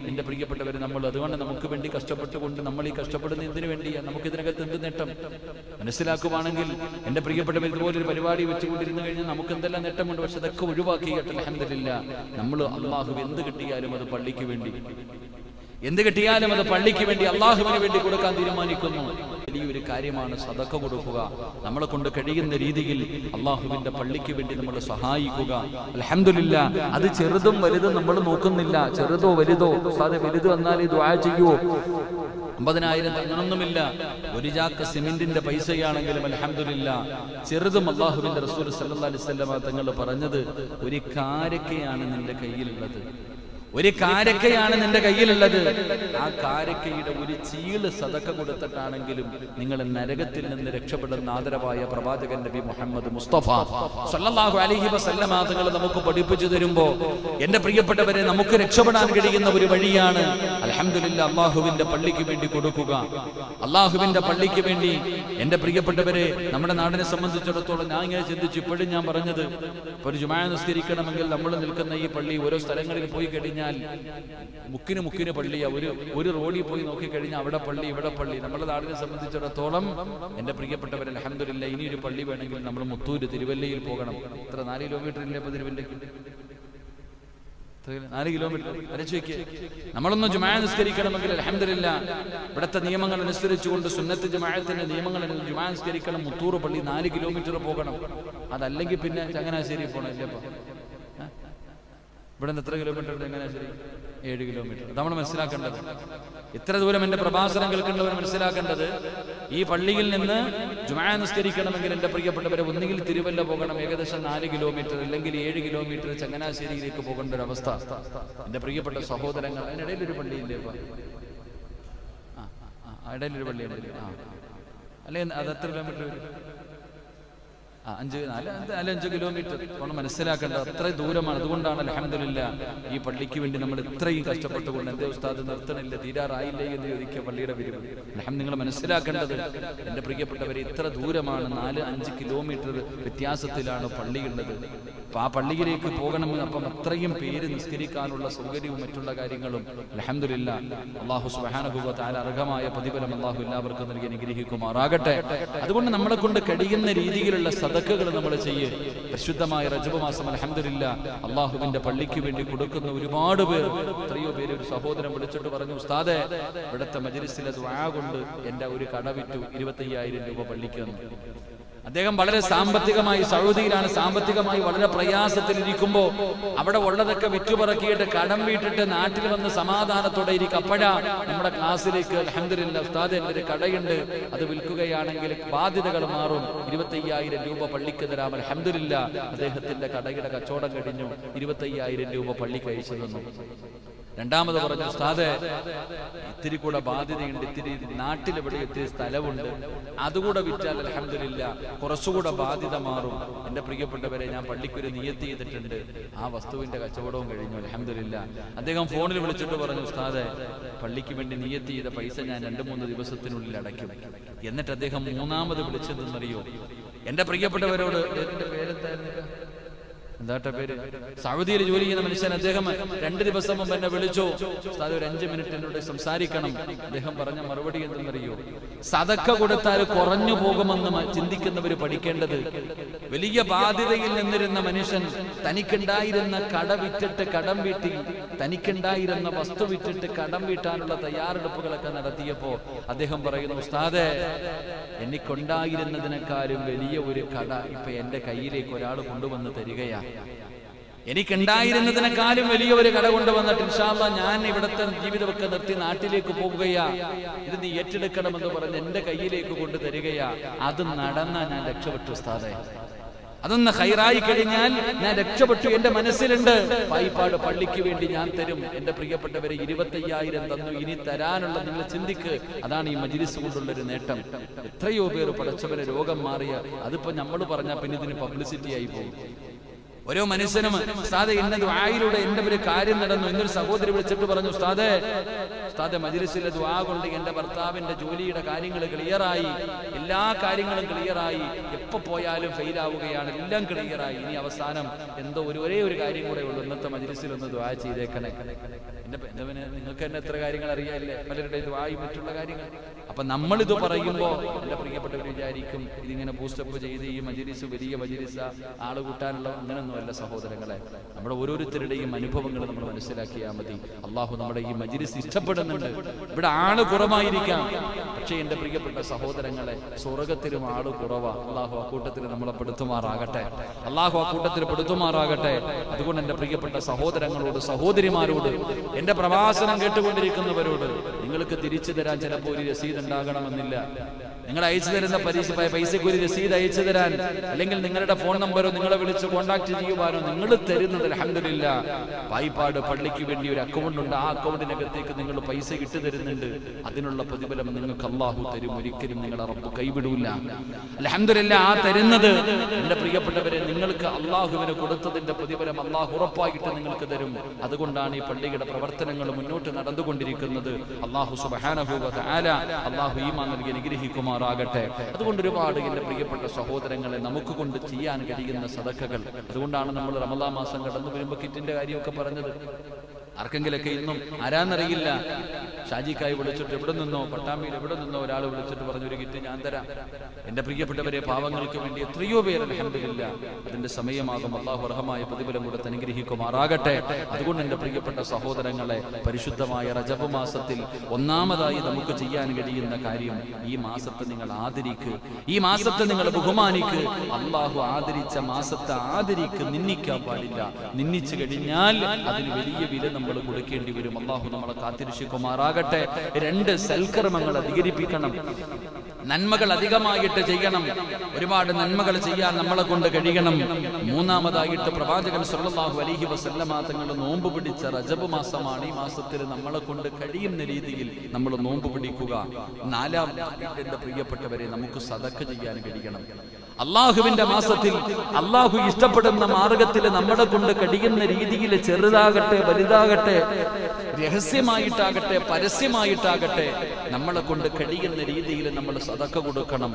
എൻ്റെ പ്രിയപ്പെട്ടവർ, നമ്മൾ അതുകൊണ്ട് നമുക്ക് വേണ്ടി കഷ്ടപ്പെട്ടുകൊണ്ട് നമ്മൾ ഈ കഷ്ടപ്പെടുന്ന എന്തിനു വേണ്ടിയാണ്? നമുക്ക് ഇതിനകത്ത് എന്ത് നേട്ടം മനസ്സിലാക്കുവാണെങ്കിൽ എൻ്റെ പ്രിയപ്പെട്ടവർ, ഇതുപോലൊരു പരിപാടി വെച്ചുകൊണ്ടിരുന്നു കഴിഞ്ഞാൽ നമുക്ക് എന്തെല്ലാം നേട്ടമുണ്ട്. പക്ഷെ അതൊക്കെ ഒഴിവാക്കിയിട്ട് അൽഹംദുലില്ലാ നമ്മൾ അള്ളാഹു എന്ത് കിട്ടിയാലും അത് പള്ളിക്ക് വേണ്ടി, എന്ത് കിട്ടിയാലും അത് പള്ളിക്ക് വേണ്ടി, അള്ളാഹുവിന് വേണ്ടി കൊടുക്കാൻ തീരുമാനിക്കുന്നു. വലിയൊരു കാര്യമാണ് സദഖ കൊടുക്കുക. നമ്മളെ കൊണ്ട് കഴിയുന്ന രീതിയിൽ അള്ളാഹുവിന്റെ പള്ളിക്ക് വേണ്ടി നമ്മൾ സഹായിക്കുക. അൽഹംദുലില്ലാ, അത് ചെറുതും വലുതും നമ്മൾ നോക്കുന്നില്ല. ചെറുതോ വലുതോ, ഉസ്താദേ വലുത് വന്നാൽ ദുആ ചെയ്യുവോ? 50,000 അങ്ങനൊന്നുമില്ല. ഒരു ചാക്ക് സിമെന്റിന്റെ പൈസയാണെങ്കിലും അൽഹംദുലില്ലാ, ചെറുതും അള്ളാഹുവിന്റെ റസൂൽ സല്ലല്ലാഹു അലൈഹി വസല്ലം തങ്ങൾ പറഞ്ഞത്, ഒരു കാരക്കയാണ് നിന്റെ കയ്യിലുള്ളത്, ഒരു കാരക്കയാണ് നിന്റെ കയ്യിലുള്ളത്. ആ കാരക്കയുടെ ഒരു ചീള് സദഖ കൊടുത്തിട്ടാണെങ്കിലും നിങ്ങൾ നരകത്തിൽ നിന്ന് രക്ഷപ്പെടുന്ന ആദരവായ പ്രവാചകൻ നബി മുഹമ്മദ് മുസ്തഫ സല്ലല്ലാഹു അലൈഹി വസല്ലം തങ്ങൾ നമുക്ക് പഠിപ്പിച്ചു തരുമ്പോ, എന്റെ പ്രിയപ്പെട്ടവരെ, നമുക്ക് രക്ഷപ്പെടാൻ കഴിയുന്ന ഒരു വഴിയാണ് അൽഹംദുലില്ലാ അള്ളാഹുവിന്റെ പള്ളിക്ക് വേണ്ടി കൊടുക്കുക. അള്ളാഹുവിന്റെ പള്ളിക്ക് വേണ്ടി എന്റെ പ്രിയപ്പെട്ടവരെ, നമ്മുടെ നാടിനെ സംബന്ധിച്ചിടത്തോളം ഞാൻ ഇങ്ങനെ ചിന്തിച്ചു, ഇപ്പോഴും ഞാൻ പറഞ്ഞത്, ഇപ്പൊ ഒരു ജുമാ നിസ്കരിക്കണമെങ്കിൽ നമ്മൾ നിൽക്കുന്ന ഈ പള്ളി ഓരോ സ്ഥലങ്ങളിൽ പോയി കഴിഞ്ഞാൽ മുക്കിന് പള്ളിയാ. ഒരു റോഡിൽ പോയി നോക്കിക്കഴിഞ്ഞാൽ അവിടെ പള്ളി, ഇവിടെ പള്ളി. നമ്മുടെ നാടിനെ സംബന്ധിച്ചിടത്തോളം എന്റെ പ്രിയപ്പെട്ടവരെ, അൽഹംദുലില്ലാ, ഇനി ഒരു പള്ളി വേണമെങ്കിൽ നമ്മൾ മുത്തൂര് തിരുവല്ലയിൽ പോകണം. എത്ര 4 കിലോമീറ്റർ ഇല്ലേ ഇപ്പൊ തിരുവല്ലയ്ക്ക്? 4 കിലോമീറ്റർ. അരച്ചുവയ്ക്ക് നമ്മളൊന്ന് ജുമാ നിസ്കരിക്കണമെങ്കിൽ അൽഹംദുലില്ലാ ഇവിടുത്തെ നിയമങ്ങൾ അനുസരിച്ചുകൊണ്ട്, സുന്നത്ത് ജമാഅത്തിന്റെ നിയമങ്ങൾ ജുമാ നിസ്കരിക്കണം, മുത്തൂറ് പള്ളി 4 കിലോമീറ്റർ പോകണം. അതല്ലെങ്കിൽ പിന്നെ ചങ്ങനാശ്ശേരി പോകണം. ഇല്ലപ്പോ ഇവിടെ നിന്ന് എത്ര കിലോമീറ്റർ ഉണ്ട്? ചങ്ങനാശ്ശേരി 7 കിലോമീറ്റർ. നമ്മൾ മനസ്സിലാക്കേണ്ടത്, ഇത്ര ദൂരം എന്റെ പ്രഭാഷണം കേൾക്കേണ്ടവർ മനസ്സിലാക്കേണ്ടത്, ഈ പള്ളിയിൽ നിന്ന് ജുമാ നിസ്കരിക്കണമെങ്കിൽ എന്റെ പ്രിയപ്പെട്ടവരെ ഒന്നുകിൽ തിരുവല്ല പോകണം, ഏകദേശം 4 കിലോമീറ്റർ, അല്ലെങ്കിൽ 7 കിലോമീറ്റർ ചങ്ങനാശ്ശേരിയിലേക്ക് പോകേണ്ട ഒരു അവസ്ഥ. എന്റെ പ്രിയപ്പെട്ട സഹോദരങ്ങൾ, അതിനിടയിലൊരു പള്ളിയില്ലേ? ഇപ്പൊ ഇടയിലൊരു പള്ളിയുണ്ട്. അല്ലെ, അത് എത്ര കിലോമീറ്റർ വരും? 5 കിലോമീറ്റർ. നമ്മൾ മനസ്സിലാക്കേണ്ടത് അത്ര ദൂരമാണ്. അതുകൊണ്ടാണ് അൽഹംദുലില്ലാ ഈ പള്ളിക്ക് വേണ്ടി നമ്മൾ ഇത്രയും കഷ്ടപ്പെട്ടുകൊണ്ട്, എന്റെ ഉസ്താദ് നിർത്തണില്ല, തീരാറായില്ലേ എന്ന് ചോദിക്കുക പള്ളിയുടെ പിരിവ്. നിങ്ങൾ മനസ്സിലാക്കേണ്ടത്, എന്റെ പ്രിയപ്പെട്ടവരെ, ഇത്ര ദൂരമാണ്, 4-5 കിലോമീറ്റർ വ്യത്യാസത്തിലാണ് പള്ളിയുള്ളത്. അപ്പൊ ആ പള്ളിയിലേക്ക് പോകണമെന്ന്, അപ്പം അത്രയും പേര് നിസ്കരിക്കാനുള്ള സൗകര്യവും മറ്റുള്ള കാര്യങ്ങളും അൽഹംദുലില്ലാ അല്ലാഹു സുബ്ഹാനഹു വ തആല അർഹമായ പ്രതിഫലം അല്ലാഹു എല്ലാവർക്കും നൽകി അനുഗ്രഹിക്കുമാറാകട്ടെ. അതുകൊണ്ട് നമ്മളെ കൊണ്ട് കഴിയുന്ന രീതിയിലുള്ള സദഖകൾ നമ്മൾ ചെയ്യേ. പരിശുദ്ധമായ റജബ് മാസം അൽഹംദുലില്ലാ അള്ളാഹുവിന്റെ പള്ളിക്ക് വേണ്ടി കൊടുക്കുന്ന ഒരുപാട് പേർ, എത്രയോ പേര്. ഒരു സഹോദരൻ വിളിച്ചിട്ട് പറഞ്ഞു, ഉസ്താദേ ഇവിടുത്തെ മജ്‌ലിസിലെ ദുആ കൊണ്ട് എന്റെ ഒരു കട വിറ്റു, 25,000 രൂപ പള്ളിക്ക് വന്നു. അദ്ദേഹം വളരെ സാമ്പത്തികമായി, സൗദിയിലാണ്, സാമ്പത്തികമായി വളരെ പ്രയാസത്തിലിരിക്കുമ്പോ അവിടെ ഉള്ളതൊക്കെ വിറ്റുപറക്കിയിട്ട് കടം വീട്ടിട്ട് നാട്ടിൽ വന്ന് സമാധാനത്തോടെ ഇരിക്കും. അപ്പോഴാ നമ്മുടെ ക്ലാസ്സിലേക്ക് അൽഹംദുലില്ലാ ഉസ്താദ് എൻ്റെ ഒരു കടയുണ്ട്, അത് വിൽക്കുകയാണെങ്കിൽ ബാധ്യതകൾ മാറും, 25,000 രൂപ പള്ളിക്ക് തരാം. അൽഹംദുലില്ലാ അദ്ദേഹത്തിന്റെ കടയുടെ കച്ചവടം കഴിഞ്ഞു, 25,000 രൂപ പള്ളിക്ക് അയച്ചു തന്നു. രണ്ടാമത് പറഞ്ഞു, ഉസ്താദേ ഇത്തിരി കൂടെ ബാധ്യതയുണ്ട്, ഇത്തിരി നാട്ടിലെവിടെ ഇത്തിരി സ്ഥലമുണ്ട്, അതുകൂടെ വിറ്റാൽ അൽഹംദുലില്ലാ കുറച്ചുകൂടെ ബാധ്യത മാറും. എന്റെ പ്രിയപ്പെട്ടവരെ, ഞാൻ പള്ളിക്കൊരു നിയത്ത് ചെയ്തിട്ടുണ്ട്, ആ വസ്തുവിന്റെ കച്ചവടവും കഴിഞ്ഞു അൽഹംദുലില്ലാ. അദ്ദേഹം ഫോണിൽ വിളിച്ചിട്ട് പറഞ്ഞു, ഉസ്താദേ പള്ളിക്ക് വേണ്ടി നിയത്ത് ചെയ്ത പൈസ ഞാൻ 2-3 ദിവസത്തിനുള്ളിൽ അടയ്ക്കും. എന്നിട്ട് അദ്ദേഹം മൂന്നാമത് വിളിച്ചതെന്നറിയോ? എന്റെ പ്രിയപ്പെട്ടവരോട്, എന്റെ പേരെന്തായിരുന്നു, എന്താട്ട പേര്, സൗദിയിൽ ജോലി ചെയ്യുന്ന മനുഷ്യൻ. അദ്ദേഹം 2 ദിവസം മുമ്പ് എന്നെ വിളിച്ചു, ഉസ്താദ് ഒരു 5 മിനിറ്റ് എന്നോട് സംസാരിക്കണം. അദ്ദേഹം പറഞ്ഞ മറുപടി എന്തെന്നറിയോ? സദഖ കൊടുത്താൽ കുറഞ്ഞു പോകുമെന്ന് ചിന്തിക്കുന്നവർ പഠിക്കേണ്ടത്, വലിയ ബാധ്യതയിൽ നിന്നിരുന്ന മനുഷ്യൻ തനിക്കുണ്ടായിരുന്ന കട വിറ്റിട്ട് കടം വീട്ടി, തനിക്കുണ്ടായിരുന്ന വസ്തു വിറ്റിട്ട് കടം വീട്ടാനുള്ള തയ്യാറെടുപ്പുകളൊക്കെ നടത്തിയപ്പോ അദ്ദേഹം പറയുന്നു, ഉസ്താദേ എനിക്കുണ്ടായിരുന്നതിനേക്കാളും വലിയ ഒരു കട ഇപ്പൊ എന്റെ കയ്യിലേക്ക് ഒരാൾ കൊണ്ടുവന്ന് തരികയാ. എനിക്കുണ്ടായിരുന്നതിനേക്കാളും വലിയ ഒരു കട കൊണ്ടുവന്നിട്ട് ഇൻഷാ അല്ലാഹ് ഞാൻ ഇവിടുത്തെ ജീവിതമൊക്കെ നിർത്തി നാട്ടിലേക്ക് പോകുകയാ, ഇത് നീ ഏറ്റെടുക്കണമെന്ന് പറഞ്ഞ് എന്റെ കയ്യിലേക്ക് കൊണ്ടു തരികയാ. അത് നടന്ന ഞാൻ രക്ഷപ്പെട്ടു ഉസ്താദേ, അതൊന്ന് ഹൈറായി കഴിഞ്ഞാൽ ഞാൻ രക്ഷപ്പെട്ടു. എന്റെ മനസ്സിലുണ്ട്, പായിപ്പാട് പള്ളിക്ക് വേണ്ടി ഞാൻ തരും. എന്റെ പ്രിയപ്പെട്ടവരെ, 25,000 തന്നു, ഇനി തരാനുള്ള നിങ്ങൾ ചിന്തിക്ക്. അതാണ് ഈ മജ്‌ലിസ് കൊണ്ടുള്ളൊരു നേട്ടം. എത്രയോ പേർ പടച്ചവരെ രോഗം മാറിയ, അതിപ്പോ നമ്മൾ പറഞ്ഞാൽ പിന്നെ ഇതിന് പബ്ലിസിറ്റി ആയി പോകും. ഓരോ മനുഷ്യനും ഉസ്താദേ ഇന്ന ദുആയിലൂടെ എന്റെ ഒരു കാര്യം നടന്നു. ഇന്നൊരു സഹോദരി വിളിച്ചിട്ട് പറഞ്ഞു, ഉസ്താദേ ഉസ്താദെ മജ്‌ലിസിലെ ദുആ കൊണ്ട് എൻ്റെ ഭർത്താവിൻ്റെ ജോലിയുടെ കാര്യങ്ങൾ ക്ലിയറായി, എല്ലാ കാര്യങ്ങളും ക്ലിയറായി, എപ്പോൾ പോയാലും ഫെയിലാവുകയാണ്, എല്ലാം ക്ലിയറായി, ഇനി അവസാനം എന്തോ ഒരേ ഒരു കാര്യം കൂടെ ഉള്ളൂ, ഇന്നത്തെ മജ്‌ലിസിൽ ഒന്ന് ദുആ ചെയ്തേക്കണേ. നിങ്ങൾക്ക് തന്നെ എത്ര കാര്യങ്ങൾ അറിയാല്ലേ, പലരുടെ ദുആയും മറ്റുള്ള കാര്യങ്ങൾ. അപ്പൊ നമ്മളിത് പറയുമ്പോൾ എൻ്റെ പ്രിയപ്പെട്ടവർ വിചാരിക്കും ഇതിങ്ങനെ ബൂസ്റ്റപ്പ് ചെയ്ത് ഈ മജ്‌ലിസ് വലിയ മജ്‌ലിസ, ആള് കൂട്ടാനുള്ള, അങ്ങനൊന്നുമല്ല സഹോദരങ്ങളെ. നമ്മുടെ ഓരോരുത്തരുടെയും അനുഭവങ്ങൾ നമ്മൾ മനസ്സിലാക്കിയാൽ മതി. അള്ളാഹു നമ്മുടെ ഈ മജ്‌ലിസ് ഇഷ്ടപ്പെടുന്നുണ്ട്. ഇവിടെ ആള് കുറവായിരിക്കാം, പക്ഷേ എൻ്റെ പ്രിയപ്പെട്ട സഹോദരങ്ങളെ സ്വർഗത്തിലും ആള് കുറവാ. അള്ളാഹു ആ കൂട്ടത്തിൽ നമ്മളെ പെടുത്തുമാറാകട്ടെ, അള്ളാഹു ആ കൂട്ടത്തിൽ പെടുത്തുമാറാകട്ടെ. അതുകൊണ്ട് എൻ്റെ പ്രിയപ്പെട്ട സഹോദരങ്ങളോട്, സഹോദരിമാരോട്, എൻ്റെ പ്രഭാഷണം കേട്ടുകൊണ്ടിരിക്കുന്നവരോട്, നിങ്ങൾക്ക് തിരിച്ചു തരാൻ ചിലപ്പോൾ ഒരു രസീത് ഉണ്ടാകണമെന്നില്ല. നിങ്ങൾ അയച്ചു തരുന്ന പൈസയ്ക്ക് ഒരു രസീത് അയച്ചു തരാൻ, അല്ലെങ്കിൽ നിങ്ങളുടെ ഫോൺ നമ്പറോ നിങ്ങളെ വിളിച്ച് കോൺടാക്ട് ചെയ്യുവാനോ നിങ്ങൾ തരുന്നത് അൽഹംദുലില്ലാഹ് വായ്പാട് പള്ളിക്ക് വേണ്ടി ഒരു അക്കൗണ്ട് ഉണ്ട്, ആ അക്കൗണ്ടിനകത്തേക്ക് നിങ്ങൾ പൈസ ഇട്ടു തരുന്നുണ്ട്. അതിനുള്ള പ്രതിഫലം നിങ്ങൾക്ക് അള്ളാഹു തരും, ഒരിക്കലും നിങ്ങളെ റബ്ബ് കൈവിടൂല. അൽഹംദുലില്ലാഹ് ആ തരുന്നത് എൻ്റെ പ്രിയപ്പെട്ടവരെ നിങ്ങൾക്ക് അള്ളാഹുവിന് കൊടുത്തതിന്റെ പ്രതിഫലം അള്ളാഹു ഉറപ്പായിട്ട് നിങ്ങൾക്ക് തരും. അതുകൊണ്ടാണ് ഈ പള്ളിയുടെ പ്രവർത്തനങ്ങൾ മുന്നോട്ട് നടന്നുകൊണ്ടിരിക്കുന്നത്. അള്ളാഹു സുബ്ഹാനഹു വ തആല അള്ളാഹു ഈമാൻ നൽകി അനുഗ്രഹിക്കുമാറാകട്ടെ. അതുകൊണ്ട് ഒരുപാട് എൻ്റെ പ്രിയപ്പെട്ട സഹോദരങ്ങളെ നമുക്ക് കൊണ്ട് ചെയ്യാൻ കഴിയുന്ന സദഖകൾ. അതുകൊണ്ടാണ് നമ്മൾ റമദാൻ മാസം കടന്നു വരുമ്പോൾ കിറ്റിന്റെ കാര്യമൊക്കെ പറഞ്ഞത്. ആർക്കെങ്കിലൊക്കെ ഇന്നും ആരാന്നറിയില്ല, ഷാജിക്കായി വിളിച്ചിട്ട് എവിടെ നിന്നോ, പട്ടാമ്പിയിൽ എവിടെ നിന്നോ ഒരാൾ വിളിച്ചിട്ട് പറഞ്ഞൊരു കിറ്റ് ഞാൻ തരാം. എൻ്റെ പ്രിയപ്പെട്ടവരെ പാവങ്ങൾക്ക് വേണ്ടി എത്രയോ പേര് അൽഹംദുലില്ലാഹ് അതിന്റെ സമയമാകും. അള്ളാഹു അർഹമായ പ്രതിഫലം കൊടുത്ത് അനുഗ്രഹിക്കുമാറാകട്ടെ. അതുകൊണ്ട് എൻ്റെ പ്രിയപ്പെട്ട സഹോദരങ്ങളെ, പരിശുദ്ധമായ റജബ് മാസത്തിൽ ഒന്നാമതായി നമുക്ക് ചെയ്യാൻ കഴിയുന്ന കാര്യം, ഈ മാസത്തെ നിങ്ങൾ ആദരിക്ക്, ഈ മാസത്തെ നിങ്ങൾ ബഹുമാനിക്ക്. അള്ളാഹു ആദരിച്ച മാസത്തെ ആദരിക്ക്, നിന്ദിക്കാൻ പാടില്ല. നിന്ദിച്ചു കഴിഞ്ഞാൽ അതിന് വലിയ വില നമ്മൾ കൊടുക്കേണ്ടി വരും. അള്ളാഹു നമ്മളെ കാത്തിരക്ഷിക്കുമാറാകട്ടെ. 2 സൽക്കർമ്മങ്ങൾ അധികരിപ്പിക്കണം, നന്മകൾ അധികമായിട്ട് ചെയ്യണം, ഒരുപാട് നന്മകൾ ചെയ്യാൻ നമ്മളെ കൊണ്ട് കഴിയണം. മൂന്നാമതായിട്ട് പ്രവാചകൻ സല്ലല്ലാഹു അലൈഹി വസല്ലമ തങ്ങൾ നോമ്പ് പിടിച്ച റജബ് മാസമാണ്. ഈ മാസത്തിൽ നമ്മളെ കൊണ്ട് കഴിയുന്ന രീതിയിൽ നമ്മൾ നോമ്പ് പിടിക്കുക. നാലാമതായിട്ട് എൻ്റെ പ്രിയപ്പെട്ടവരെ, നമുക്ക് സദഖ ചെയ്യാൻ കഴിയണം. അള്ളാഹുവിന്റെ മാസത്തിൽ അള്ളാഹു ഇഷ്ടപ്പെടുന്ന മാർഗത്തിൽ നമ്മളെ കൊണ്ട് കഴിയുന്ന രീതിയിൽ, ചെറുതാകട്ടെ വലുതാകട്ടെ, രഹസ്യമായിട്ടാകട്ടെ പരസ്യമായിട്ടാകട്ടെ, നമ്മളെ കൊണ്ട് കഴിയുന്ന രീതിയിൽ നമ്മൾ സദഖ കൊടുക്കണം.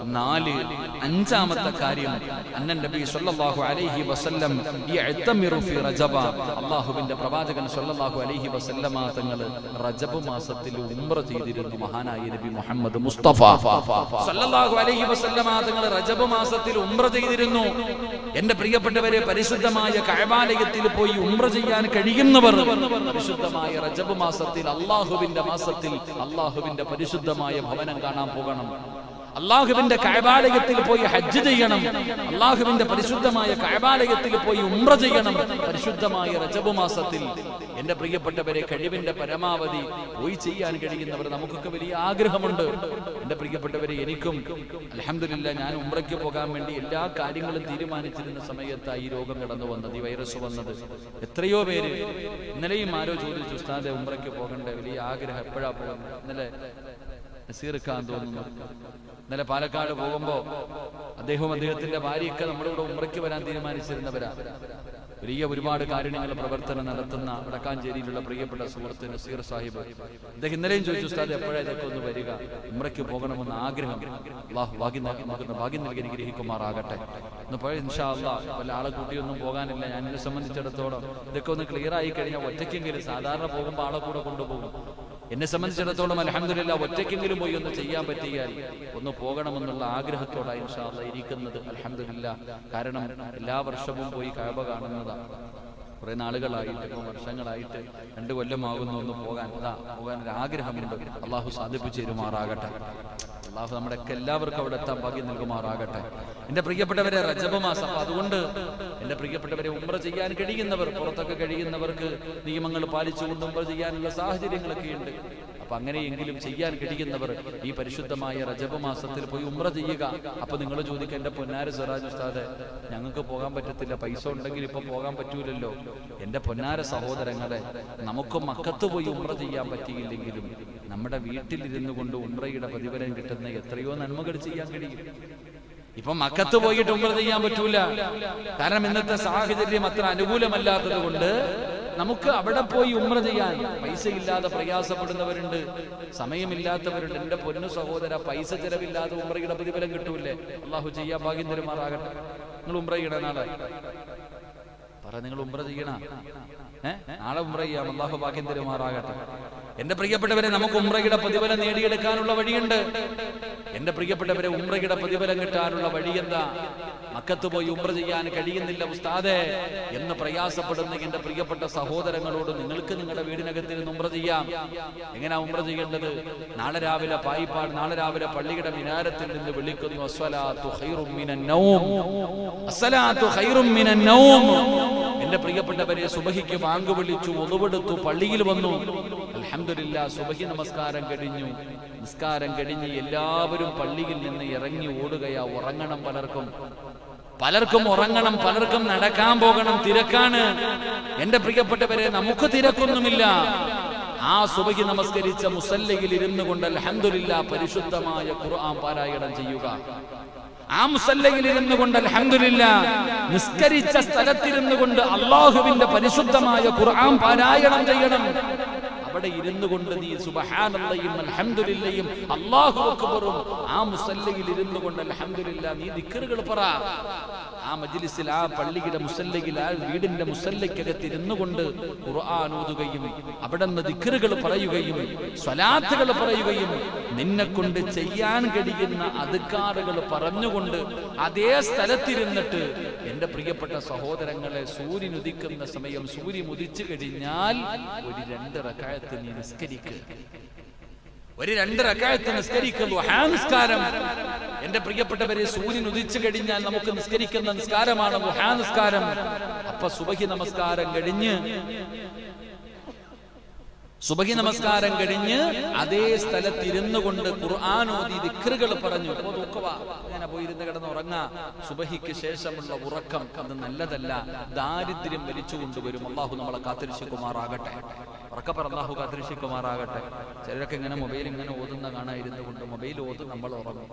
4 അഞ്ചാമത്തെ കാര്യം, അന്നൻ നബി സല്ലല്ലാഹു അലൈഹി വസല്ലം യഅ്തമിറു ഫി റജബ, അള്ളാഹുവിന്റെ പ്രവാചകൻ സല്ലല്ലാഹു അലൈഹി വസല്ലമ തങ്ങൾ റജബ് മാസത്തിൽ ഉംറ ചെയ്തിരുന്നു. മഹാനായ നബി മുഹമ്മദ് മുസ്തഫ സല്ലല്ലാഹു അലൈഹി വസല്ലമ തങ്ങൾ റജബ് മാസത്തിൽ ഉംറ ചെയ്തിരുന്നു. എന്റെ പ്രിയപ്പെട്ടവരെ, പരിശുദ്ധമായ കഅബാലയത്തിൽ പോയി ഉംറ ചെയ്യാൻ കഴിയുന്നവർ പരിശുദ്ധമായ റജബ് മാസത്തിൽ, അള്ളാഹുവിന്റെ മാസത്തിൽ അള്ളാഹുവിന്റെ പരിശുദ്ധമായ ഭവനം കാണാൻ പോകണം. അള്ളാഹുവിന്റെ കഅബാലയത്തിൽ പോയി ഹജ്ജ് ചെയ്യണം. അള്ളാഹുവിന്റെ പരിശുദ്ധമായ കഅബാലയത്തിൽ പോയി ഉംറ ചെയ്യണം പരിശുദ്ധമായ റജബ് മാസത്തിൽ. എന്റെ പ്രിയപ്പെട്ടവരെ, കഴിവിന്റെ പരമാവധി പോയി ചെയ്യാൻ കഴിയുന്നവർ, നമുക്കൊക്കെ വലിയ ആഗ്രഹമുണ്ട്. എന്റെ പ്രിയപ്പെട്ടവരെ, എനിക്കും അൽഹംദുലില്ലാഹ് ഞാൻ ഉംറയ്ക്ക് പോകാൻ വേണ്ടി എല്ലാ കാര്യങ്ങളും തീരുമാനിച്ചിരുന്ന സമയത്താണ് ഈ രോഗം കടന്നു വന്നത്, ഈ വൈറസ് വന്നത്. എത്രയോ പേര് ഇന്നലെയും ആരോ ചോദിച്ചു, ഉസ്താദെ ഉംറയ്ക്ക് പോകണ്ടേ, വലിയ ആഗ്രഹം, എപ്പോഴാ പോകുന്നത്? ഇന്നലെ നസീർക്കാൻ തോന്നുന്നു, ഇന്നലെ പാലക്കാട് പോകുമ്പോൾ അദ്ദേഹത്തിന്റെ ഭാര്യയൊക്കെ നമ്മുടെ കൂടെ ഉംറയ്ക്ക് വരാൻ തീരുമാനിച്ചിരുന്നവരാ. വലിയ ഒരുപാട് കാര്യങ്ങൾ പ്രവർത്തനം നടത്തുന്ന വടക്കാഞ്ചേരിയിലുള്ള പ്രിയപ്പെട്ട സുഹൃത്ത് നസീർ സാഹിബ്, അദ്ദേഹം ഇന്നലെയും ചോദിച്ചു, ഉസ്താദ് എപ്പോഴാ ഇതൊക്കെ ഒന്ന് വരിക, ഉംറയ്ക്ക് പോകണമെന്ന ആഗ്രഹം. അല്ലാഹു ഭാഗ്യം നൽകി അനുഗ്രഹിക്കുമാറാകട്ടെ. ഒന്ന് പോയി ഇൻഷാ അല്ലാഹ്. വല്ല ആളെ കൂട്ടിയൊന്നും പോകാനില്ല. ഞാൻ എന്നെ സംബന്ധിച്ചിടത്തോളം ഇതൊക്കെ ഒന്ന് ക്ലിയർ ആയി കഴിഞ്ഞാൽ ഒറ്റയ്ക്കെങ്കിലും, സാധാരണ പോകുമ്പോൾ ആളെ കൂടെ കൊണ്ടുപോകും. എന്നെ സംബന്ധിച്ചിടത്തോളം അൽഹംദുലില്ലാഹ് ഒറ്റയ്ക്കെങ്കിലും പോയി ഒന്ന് ചെയ്യാൻ പറ്റിയാൽ ഒന്ന് പോകണമെന്നുള്ള ആഗ്രഹത്തോടാണ് ഇൻഷാ അല്ലാഹ് ഇരിക്കുന്നത്. അൽഹംദുലില്ലാഹ്. കാരണം എല്ലാ വർഷവും പോയി കഅബ കാണുന്നതാണ്. കുറെ നാളുകളായിട്ട്, വർഷങ്ങളായിട്ട്, 2 കൊല്ലമാകുന്നു ഒന്ന് പോകാൻ ഒരു ആഗ്രഹമുണ്ട്. അള്ളാഹു സാധിപ്പിച്ചു തരുമാറാകട്ടെ. അള്ളാഹു നമ്മുടെയൊക്കെ എല്ലാവർക്കും അവിടെ എത്താൻ ഭാഗ്യം നൽകുമാറാകട്ടെ. എന്റെ പ്രിയപ്പെട്ടവരെ, റജബ് മാസം, അതുകൊണ്ട് എന്റെ പ്രിയപ്പെട്ടവരെ, ഉംറ ചെയ്യാൻ കഴിയുന്നവർ, പുറത്തൊക്കെ കഴിയുന്നവർക്ക് നിയമങ്ങൾ പാലിച്ചുകൊണ്ട് ഉംറ ചെയ്യാനുള്ള സാഹചര്യങ്ങളൊക്കെ ഉണ്ട്. അപ്പൊ അങ്ങനെയെങ്കിലും ചെയ്യാൻ കഴിയുന്നവർ ഈ പരിശുദ്ധമായ റജബ് മാസത്തിൽ പോയി ഉംറ ചെയ്യുക. അപ്പൊ നിങ്ങൾ ചോദിക്കുക, എന്റെ പൊന്നാര സിറാജ് ഉസ്താദെ, ഞങ്ങൾക്ക് പോകാൻ പറ്റത്തില്ല, പൈസ ഉണ്ടെങ്കിൽ ഇപ്പൊ പോകാൻ പറ്റൂലല്ലോ. എന്റെ പൊന്നാര സഹോദരങ്ങളെ, നമുക്ക് മക്കത്ത് പോയി ഉംറ ചെയ്യാൻ പറ്റിയില്ലെങ്കിലും നമ്മുടെ വീട്ടിലിരുന്നു കൊണ്ട് ഉംറയുടെ പ്രതിഫലം കിട്ടുന്ന എത്രയോ നന്മകൾ ചെയ്യാൻ കഴിയും. ഇപ്പൊ മക്കത്ത് പോയിട്ട് ഉംറ ചെയ്യാൻ പറ്റൂല, കാരണം ഇന്നത്തെ സാഹചര്യം അത്ര അനുകൂലമല്ലാത്തത് കൊണ്ട് നമുക്ക് അവിടെ പോയി ഉംറ ചെയ്യാൻ പൈസ ഇല്ലാതെ പ്രയാസപ്പെടുന്നവരുണ്ട്, സമയമില്ലാത്തവരുണ്ട്. എന്റെ പൊന്നു സഹോദര, പൈസ ചെലവില്ലാതെ ഉംറയുടെ പ്രതിഫലം കിട്ടൂല്ലേ? അള്ളാഹു ചെയ്യാൻ ഭാഗ്യം തരുമാറാകട്ടെ. നിങ്ങൾ ഉംറ ചെയ്യണ നാളെ പറ, നിങ്ങൾ ഉംറ ചെയ്യണ നാളെ ഉംറ ചെയ്യാം. അള്ളാഹു ഭാഗ്യം തരുമാറാകട്ടെ. എന്റെ പ്രിയപ്പെട്ടവരെ, നമുക്ക് ഉംറയുടെ പ്രതിഫലം നേടിയെടുക്കാനുള്ള വഴിയുണ്ട്. എന്റെ പ്രിയപ്പെട്ടവരെ, ഉംറയുടെ പ്രതിഫലം കിട്ടാനുള്ള വഴി എന്താ? മക്കത്ത് പോയി ഉംറ ചെയ്യാൻ കഴിയുന്നില്ല ഉസ്താദേ എന്ന് പ്രയാസപ്പെടുന്ന എന്റെ പ്രിയപ്പെട്ട സഹോദരങ്ങളോട്, നിങ്ങൾക്ക് നിങ്ങളുടെ വീടിനകത്തിരുന്ന് ഉംറ ചെയ്യാം. എങ്ങനെയാ ഉംറ ചെയ്യേണ്ടത്? നാളെ രാവിലെ പായിപ്പാട്, നാളെ രാവിലെ പള്ളിയുടെ മിനാരത്തിൽ നിന്ന് വിളിക്കുന്നു, അസ്സലാത്തു ഖൈറും മിനൻ നൗം, അസ്സലാത്തു ഖൈറും മിനൻ നൗം. എന്റെ പ്രിയപ്പെട്ടവരെ, സുബഹിക്ക് ബാങ്ക് വിളിച്ചു, ഒതുവെടുത്തു, പള്ളിയിൽ വന്നു. അൽഹംദുലില്ലാഹ്, സുബഹി നമസ്കാരം കഴിഞ്ഞു. നിസ്കാരം കഴിഞ്ഞ് എല്ലാവരും പള്ളിയിൽ നിന്ന് ഇറങ്ങി ഓടുകയാ. ഉറങ്ങണം പലർക്കും ഉറങ്ങണം, പലർക്കും നടക്കാൻ പോകണം, തിരക്കാണ്. എന്റെ പ്രിയപ്പെട്ടവരെ, നമുക്ക് തിരക്കൊന്നുമില്ല. ആ സുബഹി നമസ്കരിച്ച മുസല്ലയിൽ ഇരുന്നു കൊണ്ട് അൽഹംദുലില്ലാഹ് പരിശുദ്ധമായ ഖുർആൻ പാരായണം ചെയ്യുക. ആ മുസല്ലയിൽ ഇരുന്നു കൊണ്ട് അൽഹംദുലില്ലാഹ് നിസ്കരിച്ച സ്ഥലത്തിരുന്നു കൊണ്ട് അല്ലാഹുവിന്റെ പരിശുദ്ധമായ ഖുർആൻ പാരായണം ചെയ്യണം. അവിടെ ഇരുന്നു കൊണ്ട് നീ സുബ്ഹാനല്ലാഹും അൽഹംദുലില്ലാഹും അല്ലാഹു അക്ബറും ആ മുസല്ലയിൽ ഇരുന്നു കൊണ്ട് അൽഹംദുലില്ലാഹ് നീ ദിക്റുകൾ പറ. ആ മജ്ലിസിൽ, ആ പള്ളിയുടെ മുസല്ലയിൽ, ആ വീടിന്റെ മുസല്ലയ്ക്കകത്ത് ഇരുന്നു കൊണ്ട് ഖുർആൻ ഓതുകയും അവിടെ നിന്ന് ദിക്റുകൾ പറയുകയും സ്വലാത്തുകൾ പറയുകയും നിന്നെ കൊണ്ട് ചെയ്യാൻ കഴിയുന്ന അദ്കാറുകൾ പറഞ്ഞുകൊണ്ട് അതേ സ്ഥലത്തിരുന്നിട്ട് എന്റെ പ്രിയപ്പെട്ട സഹോദരങ്ങളെ, സൂര്യൻ ഉദിക്കുന്ന സമയം, സൂര്യൻ ഉദിച്ചു കഴിഞ്ഞാൽ ഒരു 2 റക്അത്ത് നീ നിസ്കരിക്കുക. ഒരു 2 റക്അത്ത് നിസ്കരിക്കുക, ദുഹാ നിസ്കാരം. എന്റെ പ്രിയപ്പെട്ടവരെ, സൂര്യൻ ഉദിച്ചു കഴിഞ്ഞാൽ നമുക്ക് നിസ്കരിക്കുന്ന നിസ്കാരമാണ് ദുഹാ നിസ്കാരം. അപ്പൊ സുബഹി നമസ്കാരം കഴിഞ്ഞ് അതേ സ്ഥലത്തിരുന്നു കൊണ്ട് ഖുർആൻ ഓതി ദിക്റുകൾ പറഞ്ഞു. അങ്ങനെ പോയിരുന്ന് കിടന്ന് ഉറങ്ങാ. സുബഹിക്ക് ശേഷമുള്ള ഉറക്കം അത് നല്ലതല്ല, ദാരിദ്ര്യം വലിച്ചു കൊണ്ടുവരും. അള്ളാഹു നമ്മളെ കാത്തിരക്ഷിക്കുമാറാകട്ടെ. ഉറക്കപ്പറ അള്ളാഹു കാത്തിരക്ഷിക്കുമാറാകട്ടെ. ചിലരൊക്കെ ഇങ്ങനെ മൊബൈൽ ഇങ്ങനെ ഓതുന്ന കാണാതിരുന്നു കൊണ്ട് മൊബൈൽ ഓത് നമ്മൾ ഉറങ്ങും.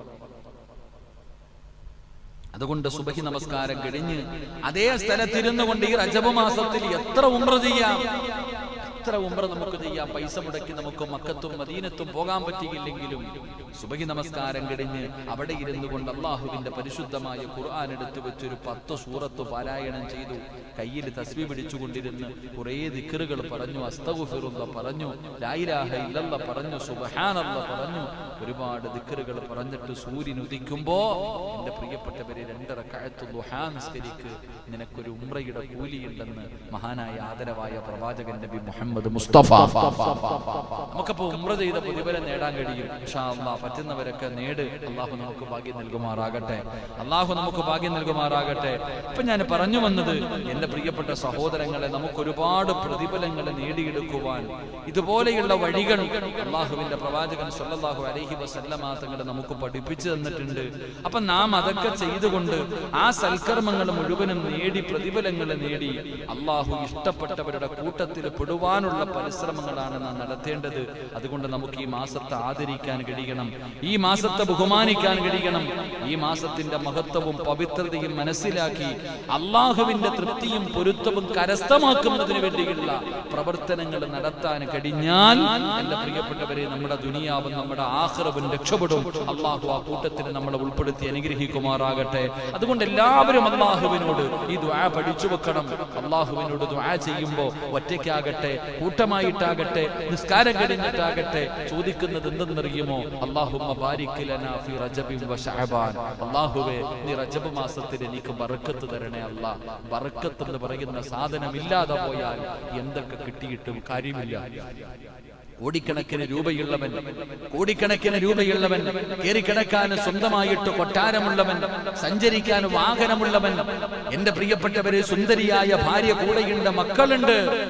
അതുകൊണ്ട് സുബഹി നമസ്കാരം കഴിഞ്ഞ് അതേ സ്ഥലത്തിരുന്നു കൊണ്ട് ഈ റജബ് മാസത്തിൽ എത്ര ഉംറ ചെയ്യാം, എത്ര ഉംറ നമുക്ക് ചെയ്യാം. പൈസ മുടക്കി നമുക്ക് മക്കത്തും മദീനത്തും പോകാൻ പറ്റിയില്ലെങ്കിലും സുബഹി നമസ്കാരം കഴിഞ്ഞ് അവിടെ ഇരുന്നു കൊണ്ട് അള്ളാഹുവിന്റെ പരിശുദ്ധമായ ഖുർആൻ എടുത്തു വെച്ചൊരു 10 സൂറത്ത് പാരായണം ചെയ്തു. കയ്യിൽ തസ്ബീഹ് പിടിച്ചുകൊണ്ടിരുന്ന് കുറേ ദിക്റുകൾ പറഞ്ഞു, അസ്തഗ്ഫിറുല്ലാഹ് പറഞ്ഞു, ലാ ഇലാഹ ഇല്ലല്ലാഹ് പറഞ്ഞു, സുബ്ഹാനല്ലാഹ് പറഞ്ഞു. ഒരുപാട് ദിക്റുകൾ പറഞ്ഞിട്ട് സൂര്യൻ ഉദിക്കുമ്പോ എന്റെ പ്രിയപ്പെട്ടവരെ 2 റക്അത്ത് ദുഹാ നിസ്കരിക്ക്, നിനക്കൊരു ഉംറയുടെ കൂലിയുണ്ടെന്ന് മഹാനായ ആദരവായ പ്രവാചകൻ നബി മുഹമ്മദ് മുസ്തഫ. നമുക്കപ്പോ ഉംറ ചെയ്ത പ്രതിഫലം നേടാൻ കഴിയും. ഇൻഷാ അല്ലാഹ് പറ്റുന്നവരൊക്കെ നേട്. അള്ളാഹു നമുക്ക് ഭാഗ്യം നൽകുമാറാകട്ടെ. അള്ളാഹു നമുക്ക് ഭാഗ്യം നൽകുമാറാകട്ടെ. ഇപ്പൊ ഞാൻ പറഞ്ഞു വന്നത്, എന്റെ പ്രിയപ്പെട്ട സഹോദരങ്ങളെ, നമുക്ക് ഒരുപാട് പ്രതിഫലങ്ങൾ നേടിയെടുക്കുവാൻ ഇതുപോലെയുള്ള വഴികൾ അള്ളാഹുവിന്റെ പ്രവാചകൻ സ്വല്ലല്ലാഹു അലൈഹി വസല്ലമ തങ്ങൾ നമുക്ക് പഠിപ്പിച്ചു തന്നിട്ടുണ്ട്. അപ്പൊ നാം അതൊക്കെ ചെയ്തുകൊണ്ട് ആ സൽക്കർമ്മങ്ങൾ മുഴുവനും നേടി, പ്രതിഫലങ്ങൾ നേടി അള്ളാഹു ഇഷ്ടപ്പെട്ടവരുടെ കൂട്ടത്തിൽ പെടുവാനുള്ള പരിശ്രമങ്ങളാണ് നാം നടത്തേണ്ടത്. അതുകൊണ്ട് നമുക്ക് ഈ മാസത്തെ ആദരിക്കാൻ കഴിയണം, ഈ മാസത്തെ ബഹുമാനിക്കാൻ കഴിയണം. ഈ മാസത്തിന്റെ മഹത്വവും പവിത്രതയും മനസ്സിലാക്കി അള്ളാഹുവിന്റെ തൃപ്തിയും പൊരുത്തവും കരസ്ഥമാക്കുന്നതിന് വേണ്ടിയുള്ള പ്രവർത്തനങ്ങൾ നടത്താൻ കഴിഞ്ഞാൽ എന്റെ പ്രിയപ്പെട്ടവരെ, നമ്മുടെ ദുനിയാവും നമ്മുടെ ആഖിറവും രക്ഷപ്പെടും. അള്ളാഹു ആ കൂട്ടത്തിൽ നമ്മളെ ഉൾപ്പെടുത്തി അനുഗ്രഹിക്കുമാറാകട്ടെ. അതുകൊണ്ട് എല്ലാവരും അള്ളാഹുവിനോട് ഈ ദുആ പഠിച്ചു വെക്കണം. അള്ളാഹുവിനോട് ദുആ ചെയ്യുമ്പോൾ ഒറ്റയ്ക്കാകട്ടെ കൂട്ടമായിട്ടാകട്ടെ നിസ്കാരം കഴിഞ്ഞിട്ടാകട്ടെ ചോദിക്കുന്നത് എന്തെന്നറിയുമോ? അല്ലാഹുമ്മ ബാരിക് ലനാ ഫി റജബിൻ വ ശഅബാൻ. അല്ലാഹുവേ, നീ റജബ് മാസത്തിൽ എനിക്ക് ബർക്കത്ത് തരണേ അല്ലാഹ്. ബർക്കത്ത് എന്ന് പറയുന്ന സാധനം ഇല്ലാതെ പോയാൽ എന്തൊക്കെ കിട്ടിയിട്ടും കാര്യമില്ല. കോടിക്കണക്കിന് രൂപയുള്ളവൻ, കേറിക്കിടക്കാൻ സ്വന്തമായിട്ട് കൊട്ടാരമുള്ളവൻ, സഞ്ചരിക്കാൻ വാഹനമുള്ളവൻ, എന്റെ പ്രിയപ്പെട്ടവരെ സുന്ദരിയായ ഭാര്യ കൂടെയുണ്ട്, മക്കളുണ്ട്.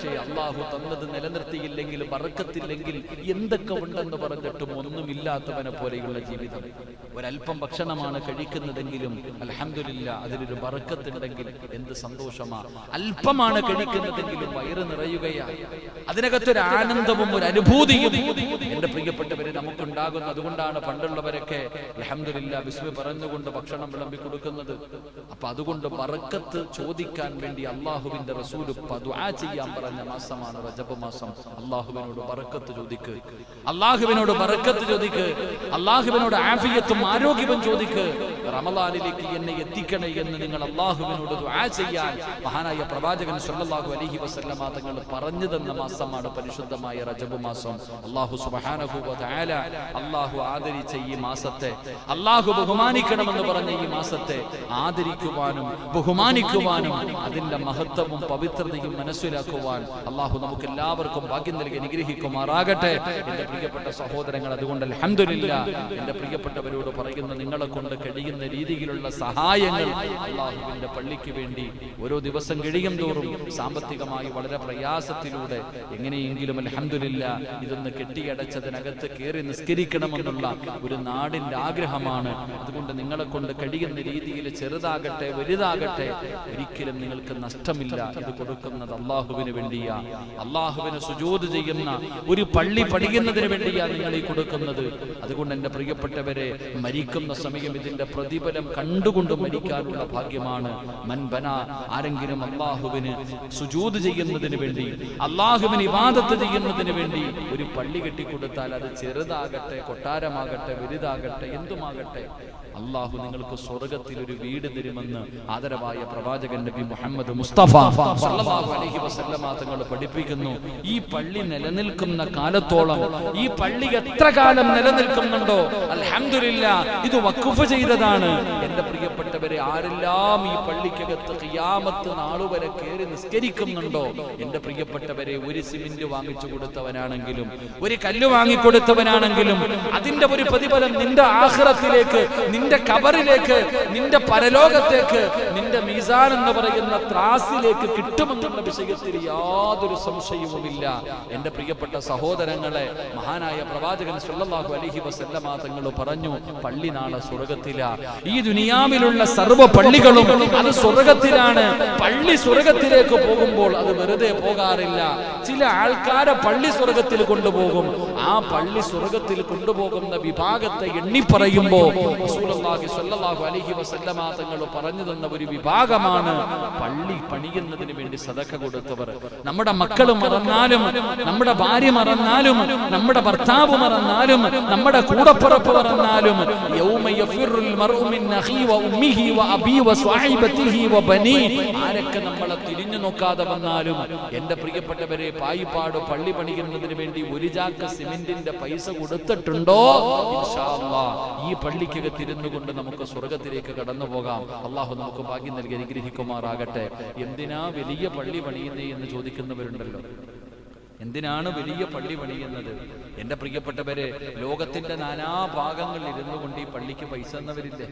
പക്ഷേ അള്ളാഹു തന്നത് നിലനിർത്തിയില്ലെങ്കിൽ, ബറക്കത്തില്ലെങ്കിൽ എന്തൊക്കെ ഉണ്ടെന്ന് പറഞ്ഞിട്ടും ഒന്നുമില്ലാത്തവനെ പോലെയുള്ള ജീവിതം. ഒരല്പം ഭക്ഷണമാണ് കഴിക്കുന്നതെങ്കിലും അൽഹംദുലില്ലാ അതിലൊരു ബറക്കത്തുണ്ടെങ്കിൽ എന്ത് സന്തോഷമാ. അല്പമാണ് കഴിക്കുന്നതെങ്കിലും വയറ് നിറയുകയാണ്, അതിനകത്തൊരു ആനന്ദവും ഒരു അനുഭൂതിയും എന്റെ പ്രിയപ്പെട്ടവരെ നമുക്കുണ്ടാകുന്നു. അതുകൊണ്ടാണ് പണ്ടുള്ളവരൊക്കെ അൽഹംദുലില്ലാ ബിസ്മി പറഞ്ഞുകൊണ്ട് ഭക്ഷണം വിളമ്പി കൊടുക്കുന്നത്. അപ്പൊ അതുകൊണ്ട് ബറക്കത്ത് ചോദിക്കാൻ വേണ്ടി അള്ളാഹുവിന്റെ റസൂല് ദുആ ചെയ്യാൻ പറഞ്ഞ മാസമാണ് റജബ് മാസം. അള്ളാഹുവിനോട് ബറക്കത്ത് ചോദിക്ക്, അള്ളാഹുവിനോട് ബറക്കത്ത് ചോദിക്ക്, അള്ളാഹുവിനോട് ആഫിയത്തും ആരോഗ്യവും ചോദിക്ക്. റമളാനിലേക്ക് എന്നെ എത്തിക്കണേ എന്ന് നിങ്ങൾ അള്ളാഹുവിനോട് ദുആ ചെയ്യാൻ മഹാനായ പ്രവാചകൻ സല്ലല്ലാഹു അലൈഹി വസല്ലമ തങ്ങൾ പറഞ്ഞു തന്ന മാസമാണ് പരിശുദ്ധമായ റജബ് മാസം. അല്ലാഹു സുബ്ഹാനഹു വ തആല അല്ലാഹു ആദരിച്ച ഈ മാസത്തെ, അല്ലാഹു ബഹുമാനിക്കണമെന്ന് പറഞ്ഞ ഈ മാസത്തെ ആദരിക്കുവാനും ബഹുമാനിക്കുവാനും അതിന്റെ മഹത്വവും പവിത്രതയും മനസ്സിലാക്കുവാൻ അല്ലാഹു നമുക്ക് എല്ലാവർക്കും ഭാഗ്യം നൽകി അനുഗ്രഹിക്കുമാറാകട്ടെ. എന്റെ പ്രിയപ്പെട്ട സഹോദരങ്ങൾ, അതുകൊണ്ട് അൽഹംദുലില്ലാ എന്റെ പ്രിയപ്പെട്ടവരോട് പറയുന്ന നിങ്ങളെ കൊണ്ട് കഴിയുന്ന രീതിയിലുള്ള സഹായങ്ങൾ അല്ലാഹുവിന്റെ പള്ളിക്ക് വേണ്ടി ഓരോ ദിവസം കഴിയും തോറും സാമ്പത്തികമായി വളരെ പ്രയാസത്തിലൂടെ എങ്ങനെയെങ്കിലും അൽഹംദുലില്ലാ ഇതൊന്ന് കെട്ടിയടച്ചതിനകത്ത് കയറി നിസ്കരിക്കണമെന്നുള്ള ഒരു നാടിന്റെ ആഗ്രഹമാണ്. അതുകൊണ്ട് നിങ്ങളെ കൊണ്ട് കഴിയുന്ന രീതിയിൽ ചെറുതാകട്ടെ വലുതാകട്ടെ ഒരിക്കലും നിങ്ങൾക്ക് നഷ്ടമില്ല. ഇത് കൊടുക്കുന്നത് അള്ളാഹുവിന് വേണ്ടിയാ, അള്ളാഹുവിന് സുജൂദ് ചെയ്യുന്ന ഒരു പള്ളി പണിയുന്നതിന് വേണ്ടിയാ നിങ്ങൾ ഈ കൊടുക്കുന്നത്. അതുകൊണ്ട് എന്റെ പ്രിയപ്പെട്ടവരെ, മരിക്കുന്ന സമയം ഇതിന്റെ പ്രതിഫലം കണ്ടുകൊണ്ട് മരിക്കാനുള്ള ഭാഗ്യമാണ്. മൻബന, ആരെങ്കിലും അള്ളാഹുവിന് സുജൂദ് ചെയ്യുന്നതിന് വേണ്ടി, അള്ളാഹുവിന് ഇബാദത്ത് ചെയ്യുന്നതിന് വേണ്ടി ഒരു പള്ളി കെട്ടിക്കൊടുത്താൽ അത് ചെറുതാകട്ടെ കൊട്ടാരമാകട്ടെ വലുതാകട്ടെ എന്തുമാകട്ടെ അള്ളാഹു നിങ്ങൾക്ക് സ്വർഗത്തിൽ ഒരു വീട് തരുമെന്ന് ആദരവായ പ്രവാചകൻ നബി മുഹമ്മദ് മുസ്തഫ സല്ലല്ലാഹു അലൈഹി വസല്ലമ തങ്ങൾ പഠിപ്പിക്കുന്നു. ഈ പള്ളി നിലനിൽക്കുന്ന കാലത്തോളം, ഈ പള്ളി എത്ര കാലം നിലനിൽക്കുന്നുണ്ടോ അൽഹംദുലില്ലാ ഇത് വഖഫ് ചെയ്തതാണ്. എന്റെ പ്രിയപ്പെട്ടവരെ, ആരെല്ലാം ഈ പള്ളിക്കകത്ത് ഖിയാമത്ത് നാളുവരെ കയറി നിസ്കരിക്കുന്നുണ്ടോ എന്റെ പ്രിയപ്പെട്ടവരെ, ഒരു സിമന്റ് വാങ്ങിച്ചു കൊടുത്തവനാണെങ്കിലും ഒരു കല്ല് വാങ്ങിക്കൊടുത്തവനാണെങ്കിലും അതിന്റെ ഒരു പ്രതിഫലം നിന്റെ ആഖിറത്തിലേക്ക്, നിന്റെ ഖബറിലേക്ക്, നിന്റെ പരലോകത്തേക്ക്, നിന്റെ മീസാൻ എന്ന് പറയുന്ന ത്രാസിലേക്ക് കിട്ടുമെന്നുള്ള വിഷയത്തിൽ യാതൊരു സംശയവുമില്ല. എന്റെ പ്രിയപ്പെട്ട സഹോദരങ്ങളെ, മഹാനായ പ്രവാചകൻ സല്ലല്ലാഹു അലൈഹി വസല്ലമ തങ്ങൾ പറഞ്ഞു, പള്ളി നാളെ സ്വർഗത്തിലാ. ഈ ദുനിയാവിലുള്ള സർവ്വ പള്ളികളും അത് സ്വർഗത്തിലാണ്. പള്ളി സ്വർഗത്തിലേക്ക് പോകുമ്പോൾ അത് വെറുതെ പോകാറില്ല. ചില ആൾക്കാരെ പള്ളി സ്വർഗത്തിൽ കൊണ്ടുപോകും. ആ പള്ളി സ്വർഗത്തിൽ കൊണ്ടുപോകുന്ന വിഭാഗത്തെ എണ്ണി പറയുമ്പോൾ റസൂലുള്ളാഹി സ്വല്ലല്ലാഹു അലൈഹി വസല്ലമ തങ്ങൾ പറഞ്ഞു തന്ന ഒരു വിഭാഗമാണ് പള്ളി പണിയുന്നതിന് വേണ്ടി സദഖ കൊടുത്തവർ. നമ്മുടെ മക്കൾ മറന്നാലും, നമ്മുടെ ഭാര്യ മറന്നാലും, നമ്മുടെ ഭർത്താവ് മറന്നാലും, നമ്മുടെ കൂടപ്പിറപ്പ് മറന്നാലും, യൗമ യഫിറുൽ മർഉ മിൻ അഖീ വ ഉമ്മിഹി വ അബീ വ സ്വഹൈബതിഹി വ ബനീ, ആരൊക്കെ നമ്മളെ തിരിഞ്ഞു നോക്കാതെ വന്നാലും എന്റെ പ്രിയപ്പെട്ടവരെ, പായിപ്പാട് പള്ളി പണിയുന്നതിന് വേണ്ടി ഒരു ചാക്ക് സിമന്റിന്റെ പൈസ കൊടുത്തിട്ടുണ്ടോ ഇൻഷാ അല്ലാഹ് ഈ പള്ളിക്കകത്തിരുന്നു കൊണ്ട് നമുക്ക് സ്വർഗത്തിലേക്ക് കടന്നു പോകാം. അള്ളാഹു നമുക്ക് ഭാഗ്യം നൽകി അനുഗ്രഹിക്കുമാറാകട്ടെ. എന്തിനാ വലിയ പള്ളി പണിയുന്നേ എന്ന് ചോദിക്കുന്നവരുണ്ടല്ലോ. എന്തിനാണ് വലിയ പള്ളി പണിയുന്നത്? എന്റെ പ്രിയപ്പെട്ടവരെ, ലോകത്തിന്റെ നാനാഭാഗങ്ങളിൽ ഇരുന്നു കൊണ്ട് ഈ പള്ളിക്ക് പൈസ എന്നവരില്ലേ?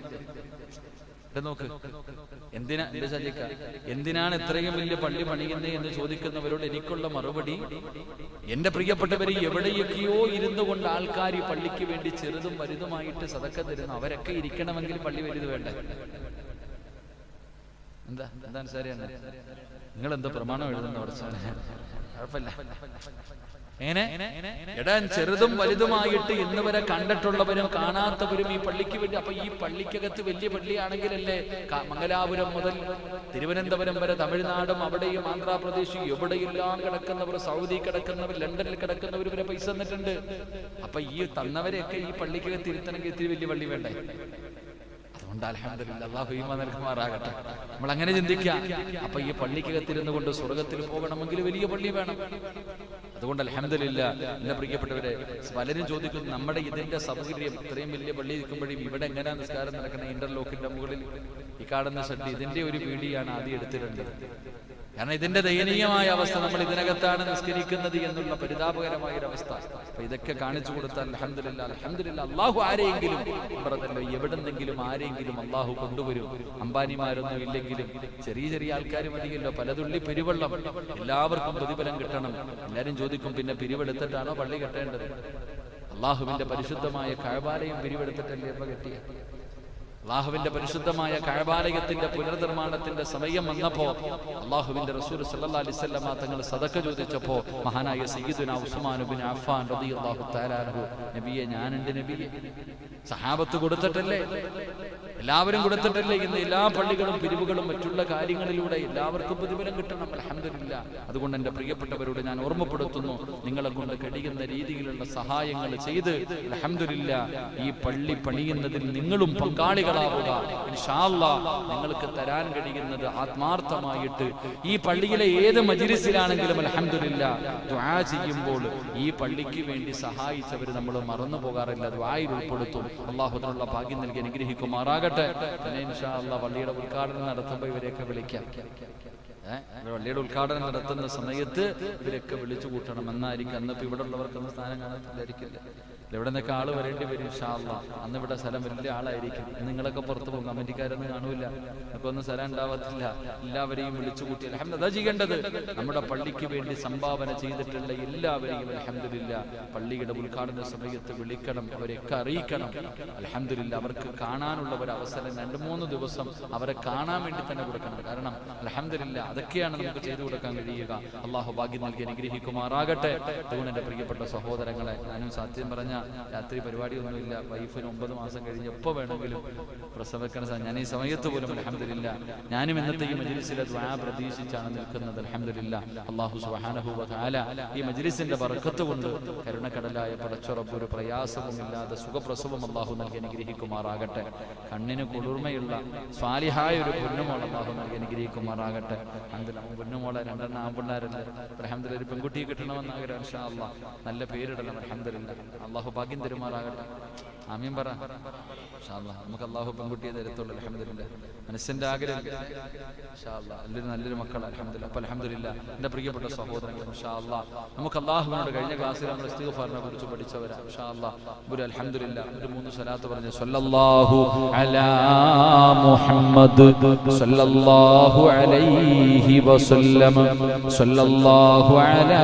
നോക്ക്, എന്തിനാണ് ഇത്രയും വലിയ പള്ളി പണിയുന്നേ എന്ന് ചോദിക്കുന്നവരോട് എനിക്കുള്ള മറുപടി, എന്റെ പ്രിയപ്പെട്ടവര്, എവിടെയൊക്കെയോ ഇരുന്നു കൊണ്ട് ആൾക്കാർ ഈ പള്ളിക്ക് വേണ്ടി ചെറുതും വലുതുമായിട്ട് സദഖ തരുന്നു. അവരൊക്കെ ഇരിക്കണമെങ്കിൽ പള്ളി വലുത് വേണ്ടേ? എന്താ ശരിയാണ്? നിങ്ങൾ എന്താ പ്രമാണം എഴുതുന്ന? കുഴപ്പമില്ല. എടാൻ ചെറുതും വലുതുമായിട്ട് ഇന്ന് വരെ കണ്ടിട്ടുള്ളവരും കാണാത്തവരും ഈ പള്ളിക്ക് വേണ്ടി. അപ്പൊ ഈ പള്ളിക്കകത്ത് വലിയ പള്ളിയാണെങ്കിലല്ലേ മംഗലാപുരം മുതൽ തിരുവനന്തപുരം വരെ, തമിഴ്നാടും അവിടെയും ആന്ധ്രാപ്രദേശും എവിടെയെല്ലാം കിടക്കുന്നവർ, സൗദി കിടക്കുന്നവർ, ലണ്ടനിൽ കിടക്കുന്നവർ വരെ പൈസ തന്നിട്ടുണ്ട്. അപ്പൊ ഈ തന്നവരെയൊക്കെ ഈ പള്ളിക്കകത്ത് ഇരുത്തണമെങ്കിൽ ഇത്തിരി വലിയ പള്ളി വേണ്ടേ? അതുകൊണ്ട് അൽഹംദുലില്ലാഹ് അല്ലാഹു ഈമാൻ നൽകുമാറാകട്ടെ. നമ്മൾ അങ്ങനെ ചിന്തിക്കാം. അപ്പൊ ഈ പള്ളിക്കകത്തിരുന്നു കൊണ്ട് സ്വർഗത്തിൽ പോകണമെങ്കിൽ വലിയ പള്ളി വേണം. അതുകൊണ്ട് അൽഹംദുലില്ലാഹ് എന്റെ പ്രിയപ്പെട്ടവരെ, പലരും ചോദിക്കുന്നു, നമ്മുടെ ഇതിന്റെ സൗകര്യം ഇത്രയും വലിയ പള്ളി ഇരിക്കുമ്പോഴും ഇവിടെ എങ്ങനെയാ നിസ്കാരം നടക്കുന്ന? ഇന്റർലോക്കിന്റെ മുകളിൽ ഈ കാണുന്ന ഷെഡ്, ഇതിന്റെ ഒരു വീഡിയോയാണ് ആദ്യം എടുത്തിട്ടുണ്ട്. കാരണം ഇതിന്റെ ദയനീയമായ അവസ്ഥ, നമ്മൾ ഇതിനകത്താണ് നിസ്കരിക്കുന്നത് എന്നുള്ള പരിതാപകരമായ ഒരു അവസ്ഥ. അപ്പൊ ഇതൊക്കെ കാണിച്ചു കൊടുത്താൽ അൽഹംദുലില്ലാ, അൽഹംദുലില്ലാ, അള്ളാഹു ആരെയെങ്കിലും പറഞ്ഞല്ലോ, എവിടെന്നെങ്കിലും ആരെങ്കിലും അള്ളാഹു കൊണ്ടുവരും. അംബാനിമാരൊന്നും ഇല്ലെങ്കിലും ചെറിയ ചെറിയ ആൾക്കാർ മതിയല്ലോ, പലതുള്ളി പെരുവെള്ളം, എല്ലാവർക്കും പ്രതിഫലം കിട്ടണം. എല്ലാരും ചോദിക്കും, പിന്നെ പിരിവെടുത്തിട്ടാണോ പള്ളി കെട്ടേണ്ടത്? അള്ളാഹുവിന്റെ പരിശുദ്ധമായ കഅബാലയം പിരിവെടുത്തിട്ടല്ലേ ഇപ്പൊ കെട്ടിയ? അള്ളാഹുവിന്റെ പരിശുദ്ധമായ കഅബാലയത്തിന്റെ പുനർനിർമ്മാണത്തിന്റെ സമയം വന്നപ്പോ അള്ളാഹുവിന്റെ റസൂൽ സല്ലല്ലാഹു അലൈഹി വസല്ലം തങ്ങൾ സദഖ ചോദിച്ചപ്പോ മഹാനായ സയ്യിദുനാ ഉസ്മാൻ ഇബ്നു അഫ്ഫാൻ റളിയല്ലാഹു തആല അൻഹു, നബിയെ, ഞാനുണ്ട് നബിയെ. സഹാബത്ത് കൊടുത്തിട്ടല്ലേ, എല്ലാവരും കൊടുത്തിട്ടല്ലേ ഇന്ന് എല്ലാ പള്ളികളും പിരിവുകളും മറ്റുള്ള കാര്യങ്ങളിലൂടെ എല്ലാവർക്കും പ്രതിഫലം കിട്ടണം. അൽഹംദുലില്ലാ. അതുകൊണ്ട് എൻ്റെ പ്രിയപ്പെട്ടവരോട് ഞാൻ ഓർമ്മപ്പെടുത്തുന്നു, നിങ്ങളെ കൊണ്ട് കഴിയുന്ന രീതിയിലുള്ള സഹായങ്ങൾ ചെയ്ത് അൽഹംദുലില്ലാ ഈ പള്ളി പണിയുന്നതിൽ നിങ്ങളും പങ്കാളികളാവുക. ഇൻഷാ അല്ലാഹ് നിങ്ങൾക്ക് തരാൻ കഴിയുന്നത് ആത്മാർത്ഥമായിട്ട് ഈ പള്ളിയിലെ ഏത് മജ്‌ലിസിലാണെങ്കിലും അൽഹംദുലില്ലാ ദുആ ചെയ്യുമ്പോൾ ഈ പള്ളിക്ക് വേണ്ടി സഹായിച്ചവർ നമ്മൾ മറന്നു പോകാറില്ല, ദുആയിൽ ഉൾപ്പെടുത്തും. അല്ലാഹു അതിനുള്ള ഭാഗ്യം നൽകി അനുഗ്രഹിക്കുമാറാകട്ടെ. പിന്നെ ഇൻഷാ അല്ലാഹ് പള്ളിയുടെ ഉദ്ഘാടനം നടത്തുമ്പോൾ ഇവരെയൊക്കെ വിളിക്കാം. പള്ളിയുടെ ഉദ്ഘാടനം നടത്തുന്ന സമയത്ത് ഇവരൊക്കെ വിളിച്ചു കൂട്ടണം എന്നായിരിക്കും. അന്നിപ്പോ ഇവിടെ ഉള്ളവർക്കൊന്നും സ്ഥാനം കാണത്തില്ലായിരിക്കില്ല, ഇവിടെ നിന്നൊക്കെ ആള് വരേണ്ടി വരും ഇൻഷാ അല്ലാഹ്. അന്ന് ഇവിടെ സ്ഥലം വലിയ ആളായിരിക്കും. നിങ്ങളൊക്കെ പുറത്തു പോകും, കമ്മിറ്റിക്കാരൊന്നും കാണൂല, നമുക്ക് ഒന്നും സ്ഥലം ഉണ്ടാവത്തില്ല. എല്ലാവരെയും വിളിച്ചു കൂട്ടി അൽഹംദുലില്ലാ ചെയ്യേണ്ടത്. നമ്മുടെ പള്ളിക്ക് വേണ്ടി സംഭാവന ചെയ്തിട്ടുള്ള എല്ലാവരെയും അൽഹംദുലില്ലാ പള്ളിയുടെ ഉദ്ഘാടന സമയത്ത് വിളിക്കണം, അവരെയൊക്കെ അറിയിക്കണം. അൽഹംദുലില്ലാ അവർക്ക് കാണാനുള്ള ഒരു അവസരം 2-3 ദിവസം അവരെ കാണാൻ വേണ്ടി തന്നെ കൊടുക്കണം. കാരണം അൽഹംദുലില്ലാ അതൊക്കെയാണ് നമുക്ക് ചെയ്തു കൊടുക്കാൻ കഴിയുക. അള്ളാഹു ഭാഗ്യം നൽകി അനുഗ്രഹിക്കുമാറാകട്ടെ. അതുകൊണ്ട് എൻ്റെ പ്രിയപ്പെട്ട സഹോദരങ്ങളെ, ഞാനും സത്യം പറഞ്ഞ രാത്രി പരിപാടിയൊന്നുമില്ല, വൈഫിന് 9 മാസം കഴിഞ്ഞ് എപ്പോൾ വേണമെങ്കിലും പ്രസവിക്കാൻ ഞാൻ ഈ സമയത്ത് പോലും അൽഹംദുലില്ലാ ഞാനും ഇന്നത്തെ ഈ മജ്‌ലിസിലെ ദുആ പ്രതീക്ഷിച്ചാണ് നിൽക്കുന്നത്. അൽഹംദുലില്ലാ അല്ലാഹു സുബ്ഹാനഹു വ തആല ഈ മജ്‌ലിസിന്റെ ബറക്കത്ത് കൊണ്ട് കരുണക്കടലായ പടച്ച റബ്ബ് ഒരു പ്രയാസവുമില്ലാതെ സുഖപ്രസവം അല്ലാഹു നൽകി അനുഗ്രഹിക്കുമാറാകട്ടെ. കണ്ണിന് കുളിർമയുള്ള സ്വാലിഹായ ഒരു പൊന്നുമോൾ അല്ലാഹു നൽകി അനുഗ്രഹിക്കുമാറാകട്ടെ. അൽഹംദുലില്ലാ പൊന്നുമോളെ 2 ആൺപിള്ളേരല്ലേ, അൽഹംദുലില്ലാ ഒരു പെൺകുട്ടിയെ കിട്ടണമെന്ന് ആഗ്രഹം. ഇൻഷാ അല്ലാഹ് നല്ല പേരിടണം. അൽഹംദുലില്ലാ അല്ലാഹു ഭാഗ്യം തരുമാറാകട്ടെ. ആമീൻ പറ. ഇൻഷാ അല്ലാഹ് നമുക്ക് അല്ലാഹു പെൺകുട്ടിയെ തരത്തുള്ളൂ. അൽഹംദുലില്ലാ മനസ്സിന്റെ ആഗ്രഹം. ഇൻഷാ അല്ലാഹ് നല്ലൊരു മക്കൾ. അൽഹംദുലില്ലാ. അപ്പോൾ അൽഹംദുലില്ലാ എൻ്റെ പ്രിയപ്പെട്ട സഹോദരങ്ങൾ, ഇൻഷാ അല്ലാഹ് നമുക്ക് അല്ലാഹുവിനോട് കഴിഞ്ഞ ക്ലാസ്സിൽ നമ്മൾ ഇസ്തിഗ്ഫാറിനെ കുറിച്ച് പഠിച്ചവരാ. ഇൻഷാ അല്ലാഹ് ഒരു അൽഹംദുലില്ലാ ഒരു 3 സ്വലാത്ത് പറഞ്ഞ് സല്ലല്ലാഹു അലാ മുഹമ്മദ് സല്ലല്ലാഹു അലൈഹി വസല്ലം സല്ലല്ലാഹു അലാ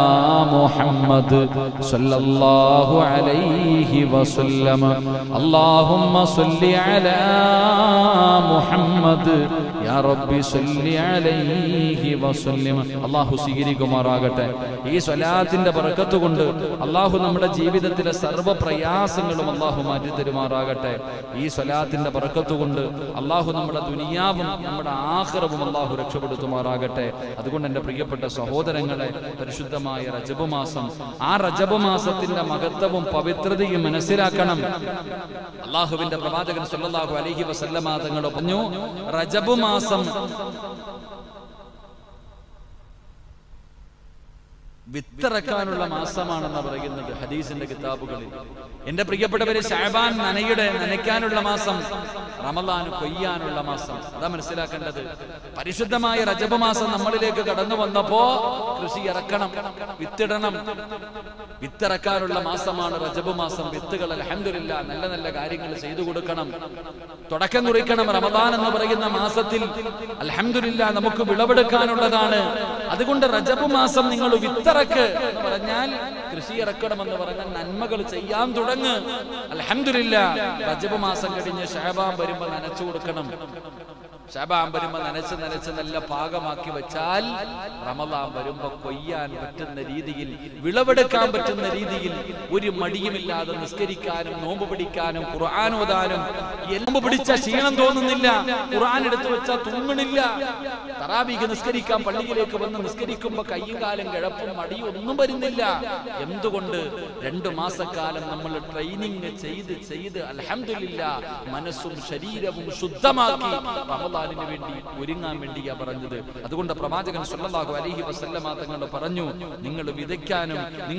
മുഹമ്മദ് സല്ലല്ലാഹു അലൈഹി വസല്ലം اللهم صل على محمد يا ربي صل عليه وسلم. അല്ലാഹു സ്വീകരിക്കുമാറാകട്ടെ. ഈ സ്വലാത്തിന്റെ ബറക്കത്ത് കൊണ്ട് അല്ലാഹു നമ്മുടെ ജീവിതത്തിലെ സർവ്വ പ്രയാസങ്ങളും അല്ലാഹു മാറ്റി തരുമാറാകട്ടെ. ഈ സ്വലാത്തിന്റെ ബറക്കത്ത് കൊണ്ട് അല്ലാഹു നമ്മുടെ ദുനിയാവും നമ്മുടെ ആഖിറവും അല്ലാഹു രക്ഷപ്പെടുത്തുമാറാകട്ടെ. അതുകൊണ്ട് എൻ്റെ പ്രിയപ്പെട്ട സഹോദരങ്ങളെ, പരിശുദ്ധമായ റജബ് മാസം, ആ റജബ് മാസത്തിന്റെ മഹത്വവും പവിത്രതയും മനസ്സിലാക്കണം. അല്ലാഹുവിന്റെ പ്രവാചകൻ സല്ലല്ലാഹു അലൈഹി വസല്ലമ തങ്ങൾ പറഞ്ഞു, റജബ് മാസം വിത്തിറക്കാനുള്ള മാസമാണെന്ന് പറയുന്നത് ഹദീസിന്റെ കിതാബുകളിൽ. എന്റെ പ്രിയപ്പെട്ടവരെ, ശഅബാൻ നനയ്ക്കാനുള്ള മാസം, റമളാൻ കൊയ്യാനുള്ള മാസം. അതാ മനസ്സിലാക്കേണ്ടത്. പരിശുദ്ധമായ റജബ് മാസം നമ്മളിലേക്ക് കടന്നു വന്നപ്പോ കൃഷി ഇറക്കണം, വിത്തിടണം. വിത്തിറക്കാനുള്ള മാസമാണ് റജബ് മാസം. വിത്തുകൾ അൽഹംദുലില്ലാ നല്ല നല്ല കാര്യങ്ങൾ ചെയ്തു കൊടുക്കണം, തുടക്കം കുറിക്കണം. റമളാൻ എന്ന് പറയുന്ന മാസത്തിൽ അൽഹംദുലില്ലാ നമുക്ക് വിളവെടുക്കാനുള്ളതാണ്. അതുകൊണ്ട് റജബ് മാസം നിങ്ങൾ വിത്തിറക്ക് എന്ന് പറഞ്ഞാൽ, കൃഷി ഇറക്കണമെന്ന് പറഞ്ഞാൽ നന്മകൾ ചെയ്യാൻ തുടങ്ങ്. അൽഹംദുലില്ലാ റജബ് മാസം കഴിഞ്ഞ് ശഅബാൻ വരുമ്പോൾ നനച്ചു കൊടുക്കണം. ശഅബാൻ വരുമ്പോ നനച്ച് നല്ല പാകമാക്കി വെച്ചാൽ റമളാൻ വരുമ്പോ കൊയ്യാൻ പറ്റുന്ന രീതിയിൽ, വിളവെടുക്കാൻ പറ്റുന്ന രീതിയിൽ ഒരു മടിയുമില്ലാതെ നിസ്കരിക്കാനും നോമ്പ് പിടിക്കാനും ഖുർആൻ ഓതാനും. നോമ്പ് പിടിച്ച ക്ഷീണം തോന്നുന്നില്ല, ഖുർആൻ എടുത്തു വെച്ചാൽ തുങ്ങണില്ല. തറാവീഹ് നിസ്കരിക്കാൻ പള്ളിയിലേക്ക് വന്ന് നിസ്കരിക്കുമ്പോ കയ്യും കാലും കിഴപ്പും മടിയും ഒന്നും വരുന്നില്ല. എന്തുകൊണ്ട്? 2 മാസക്കാലം നമ്മൾ ട്രെയിനിങ് ചെയ്ത് അൽഹംദുലില്ലാ മനസ്സും ശരീരവും ശുദ്ധമാക്കി റമളാൻ റമദാനിന് വേണ്ടി ഒരുങ്ങാൻ വേണ്ടിയാ പറഞ്ഞത്. അതുകൊണ്ട് പ്രവാചകൻ സല്ലല്ലാഹു അലൈഹി വസല്ലമ തങ്ങൾ പറഞ്ഞു, നിങ്ങൾ വിതയ്ക്കാനും